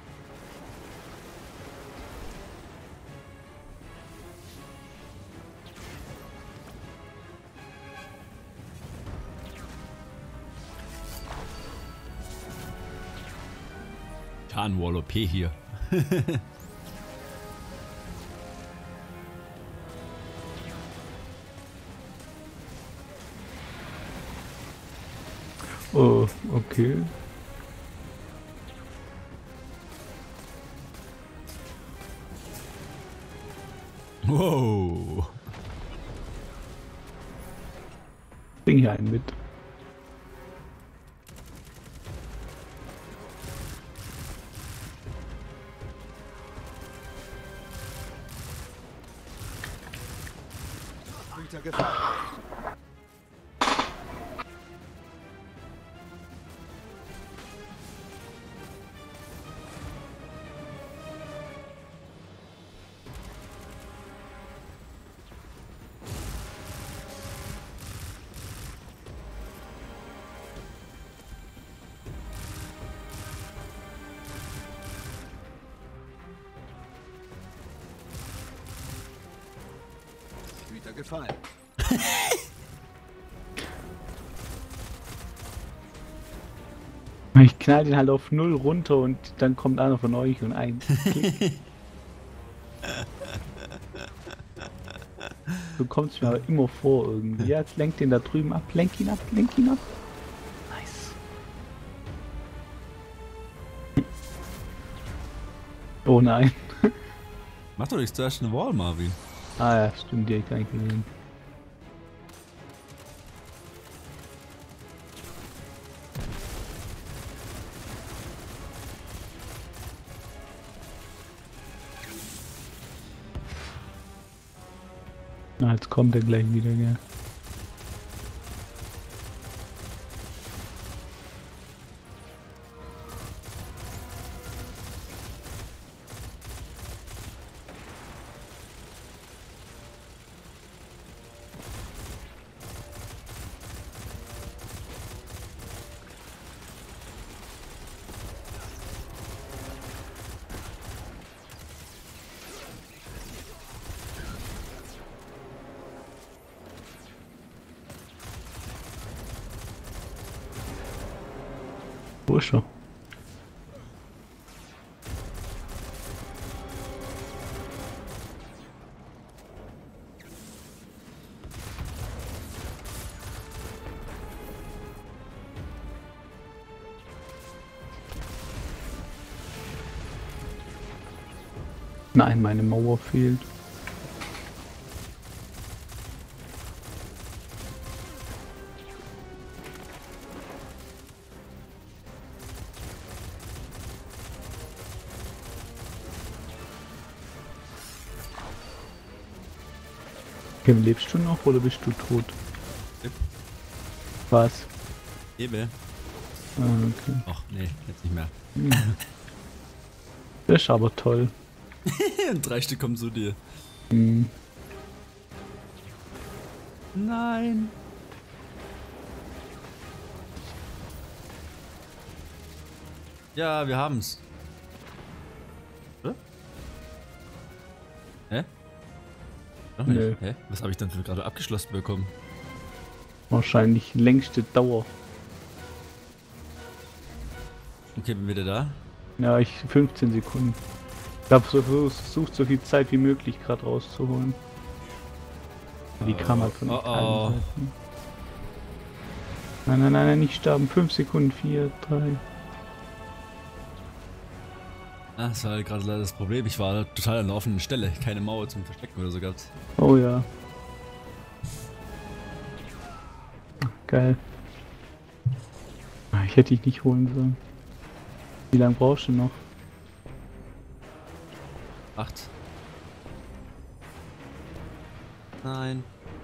Tarnwall OP hier. Oh, okay. Wow. Bring hier einen mit. Güter gefallen. Güter gefallen. Ich knall den halt auf 0 runter und dann kommt einer von euch und ein. So kommt es mir aber immer vor irgendwie. Ja, jetzt lenkt den da drüben ab, lenk ihn ab, lenk ihn ab. Nice. Oh nein. Mach doch nicht zuerst eine Wall, Marvin. Ah ja, stimmt, die hab ich gar nicht gesehen. Na, jetzt kommt er gleich wieder, gell. Wo ist er? Nein, meine Mauer fehlt. Kim, lebst du noch oder bist du tot? Leb. Was? Lebe. Ah, okay. Ach nee, jetzt nicht mehr. Das ist aber toll. 3 Stück kommen zu dir. Hm. Nein. Ja, wir haben's. Oder? Hä? Noch nicht? Nö. Hä? Was habe ich dann für gerade abgeschlossen bekommen? Wahrscheinlich längste Dauer. Okay, bin wieder da. Ja, 15 Sekunden. Ich habe versucht, so viel Zeit wie möglich gerade rauszuholen. Die kann man von allen Seiten. Nein, nein, nein, nein, nicht sterben. 5 Sekunden, 4, 3. Ah, das war gerade leider das Problem. Ich war total an der offenen Stelle. Keine Mauer zum Verstecken oder so gehabt. Oh ja. Geil. Ich hätte dich nicht holen sollen. Wie lange brauchst du noch? 8. Nein.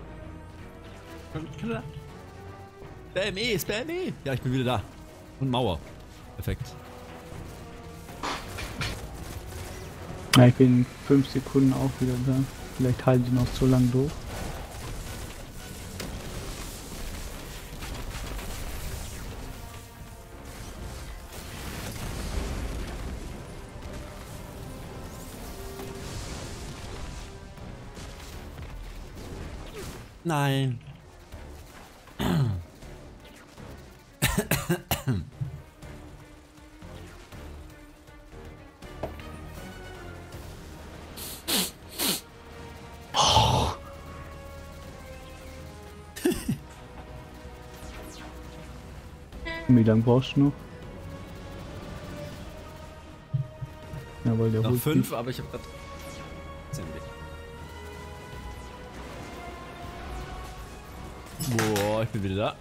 Spam E, Spam E. Ja, ich bin wieder da. Und Mauer. Perfekt. Ja, ich bin in 5 Sekunden auch wieder da. Vielleicht halten die noch so lange durch. Nein. Wie lange brauchst du noch? Jawohl, der Noch holt 5, aber ich hab grad 10 weg. Boah, ich bin wieder da.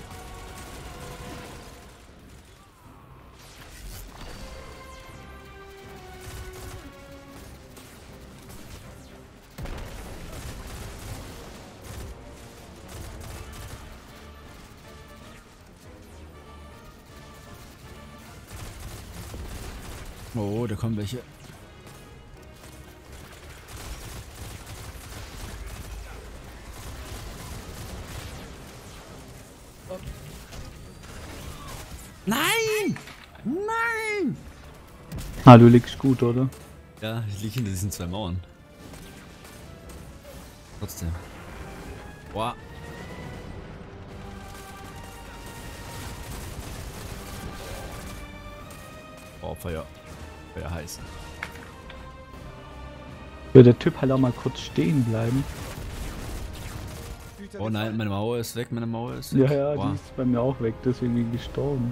Oh, da kommen welche. Nein! Nein! Ah, du liegst gut, oder? Ja, ich liege hinter diesen 2 Mauern. Trotzdem. Boah. Oh, Feuer. Feuer heiß. Ja, der Typ halt auch mal kurz stehen bleiben. Oh nein, meine Mauer ist weg, meine Mauer ist Ja, weg. ja, Boah. die ist bei mir auch weg, deswegen bin ich gestorben.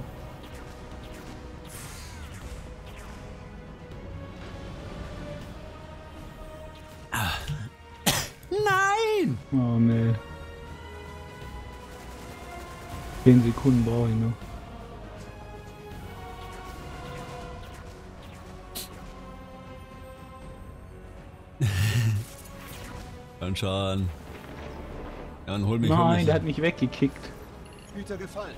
Nein! Oh ne. 10 Sekunden brauche ich noch. Dann schon. Ja, dann hol mich. Nein, der hat mich weggekickt. Güter gefallen.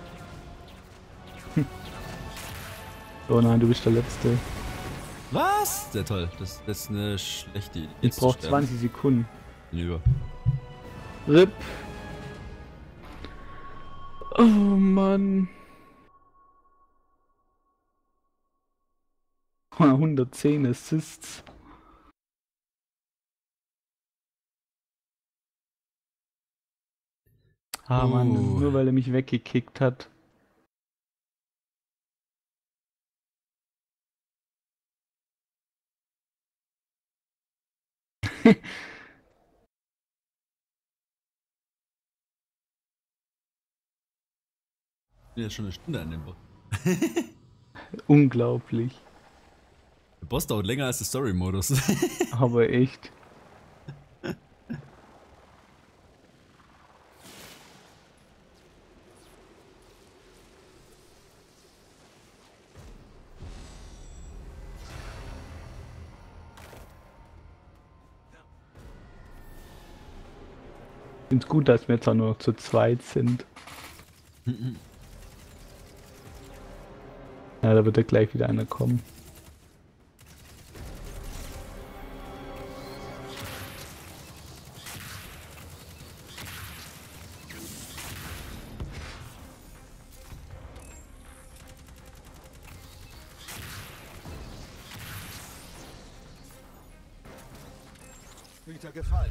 Oh nein, du bist der Letzte. Was? Sehr toll. Das ist eine schlechte Idee. Ich brauche 20 Sekunden. Über. RIP. Oh Mann. 110 Assists. Ah Mann, das ist nur weil er mich weggekickt hat. Ich bin jetzt schon eine Stunde an dem Boss. Unglaublich. Der Boss dauert länger als der Story-Modus. Aber echt. Ich finde es gut, dass wir jetzt auch nur noch zu zweit sind. Ja, da wird ja gleich wieder einer kommen. Güter gefallen.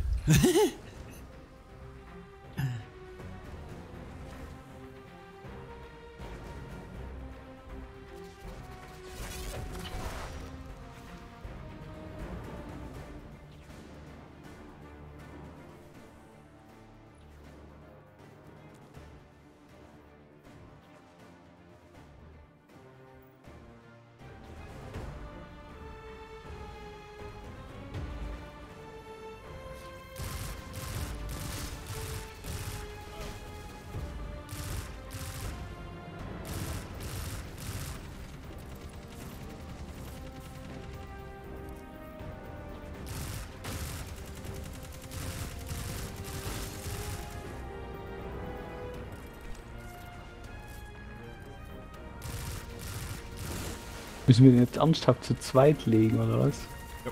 Müssen wir den jetzt ernsthaft zu zweit legen, oder was? Ja.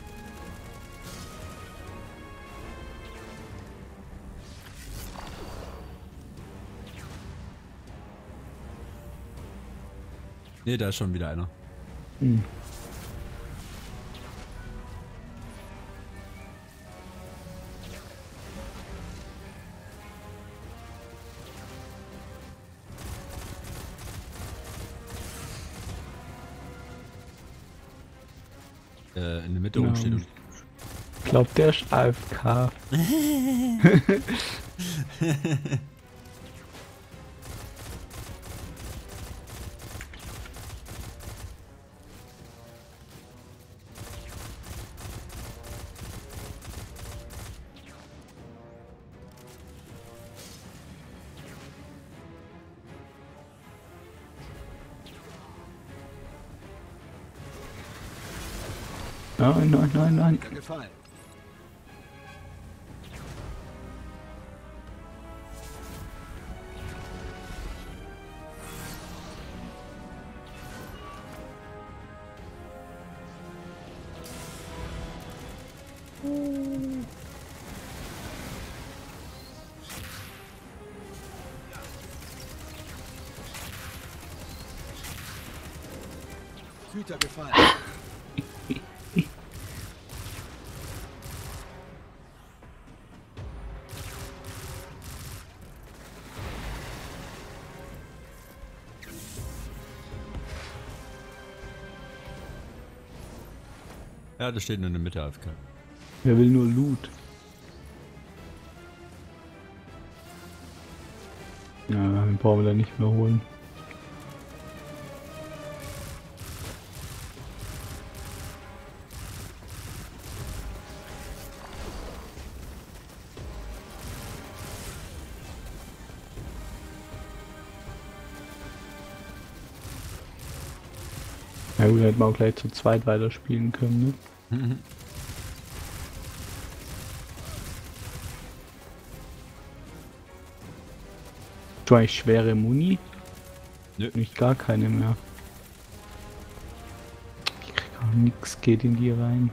Ne, da ist schon wieder einer. Hm. In der Mitte Ja. rumsteht und. Ich glaube, der ist AFK. Nein, nein, nein, nein. Güter gefallen. Güter gefallen. Ja, da steht nur in der Mitte AFK. Wer will nur Loot? Ja, den brauchen wir da nicht mehr holen. Ja gut, hätten wir auch gleich zu zweit weiterspielen können, ne? Du eigentlich schwere Muni? Nö. Nicht gar keine mehr. Ich krieg auch nix, geht in die rein.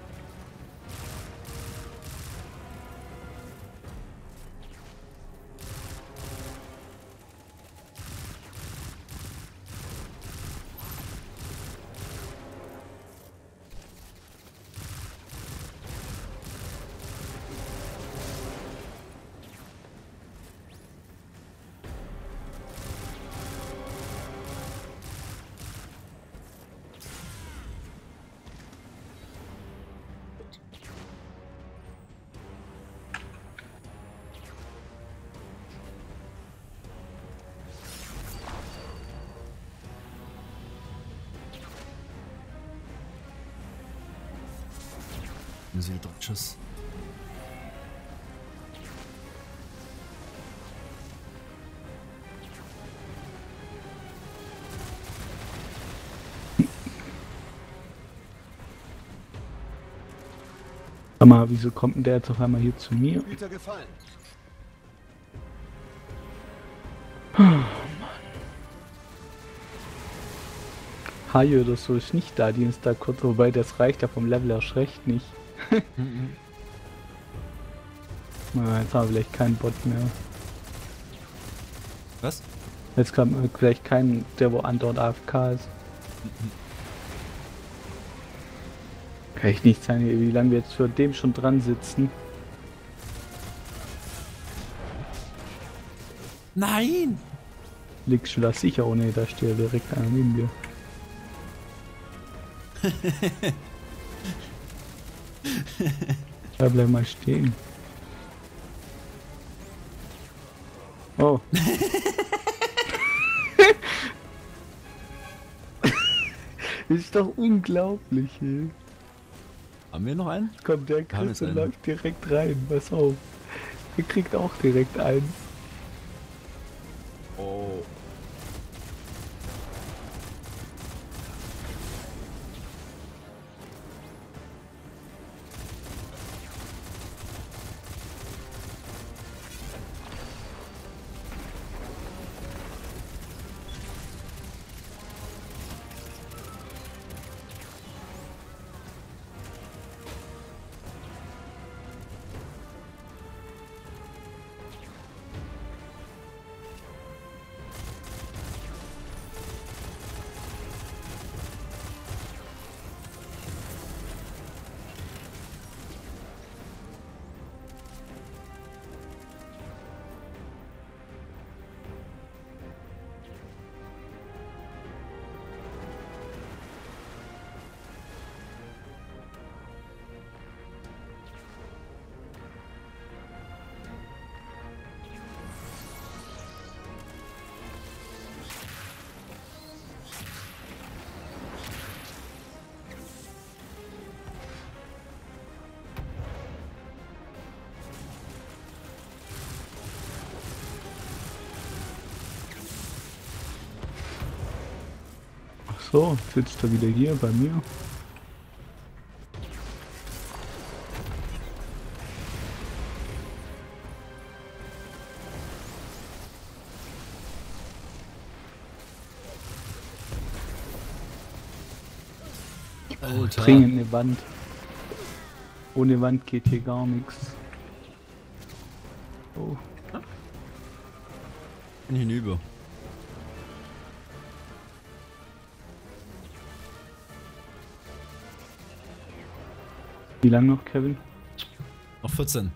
Das ist wieder Schuss. Sag mal, wieso kommt denn der jetzt auf einmal hier zu mir? Güter gefallen. Haie oder so ist nicht da, die ist da kurz, wobei das reicht ja vom Level erst recht nicht. Na, jetzt haben wir vielleicht keinen Bot mehr. Was? Jetzt kann vielleicht keinen, der wo andauernd AFK ist. Kann ich nicht sein, wie lange wir jetzt für dem schon dran sitzen. Nein! Liegst du da sicher? Oh ne, da steht ja direkt einer neben dir. Da bleib mal stehen. Oh. Das ist doch unglaublich, ey. Haben wir noch einen? Komm, der Haben Chris jetzt einen. läuft direkt rein. Pass auf. Der kriegt auch direkt einen. Oh. Ach so, sitzt er wieder hier bei mir. Alter. Dringend eine Wand. Ohne Wand geht hier gar nichts. Oh. Bin hinüber. Wie lange noch, Kevin? Noch 14.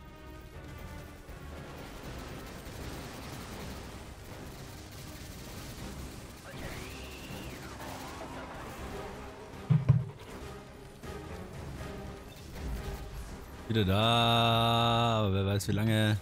Wieder da, aber wer weiß wie lange.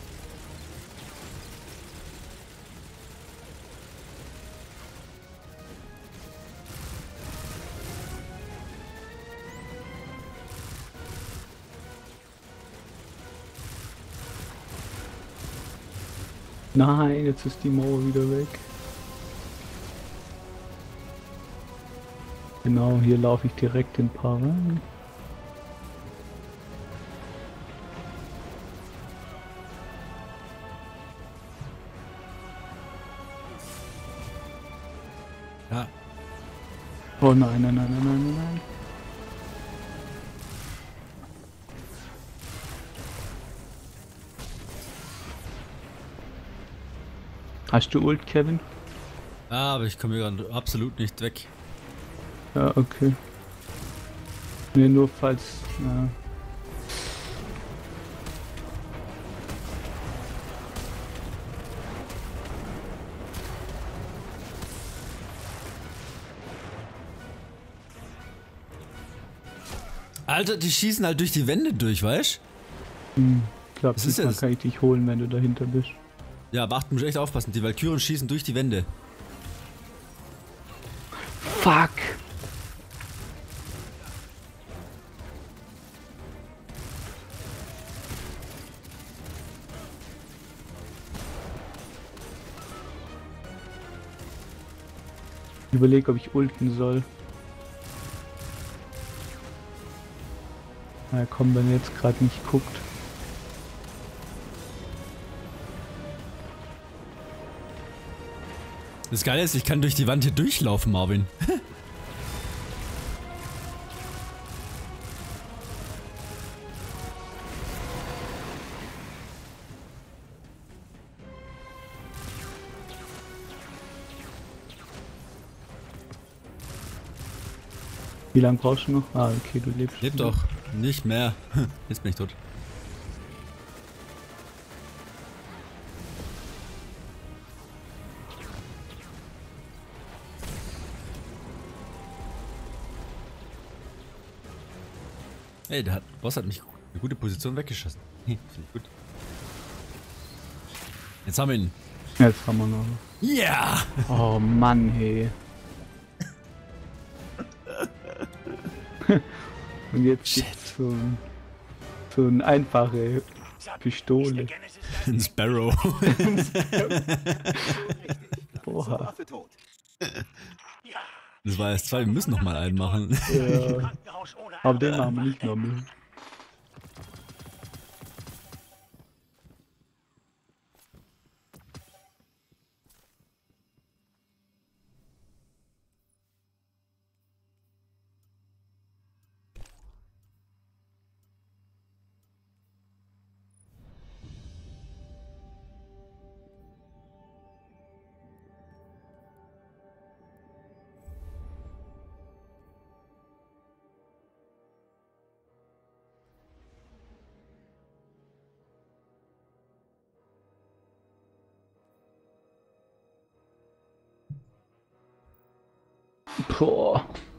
Nein, jetzt ist die Mauer wieder weg. Genau, hier laufe ich direkt in ein paar rein. Oh nein, nein, nein, nein, nein, nein, nein. Hast du Ult, Kevin? Ah, aber ich komme hier gerade absolut nicht weg. Ja, okay. Nee, nur falls... Ja. Alter, die schießen halt durch die Wände durch, weißt du? Ich glaube, Was ist diesmal das? kann ich dich holen, wenn du dahinter bist. Ja, aber achten, muss echt aufpassen. Die Valkyren schießen durch die Wände. Fuck! Ich überlege, ob ich ulten soll. Na komm, wenn er jetzt gerade nicht guckt. Das Geile ist, ich kann durch die Wand hier durchlaufen, Marvin. Wie lange brauchst du noch? Ah, okay, du lebst. Lebt doch. Nicht mehr. Jetzt bin ich tot. Ey, der Boss hat mich eine gute Position weggeschossen. Finde ich gut. Jetzt haben wir ihn. Jetzt haben wir noch. Ja! Oh Mann, hey. Und jetzt gibt's so ein einfache Pistole. Ein Sparrow. Oha. Waffe tot. Das war erst 2, wir müssen noch mal einen machen. Ja. Aber den machen wir nicht nochmal. Boah.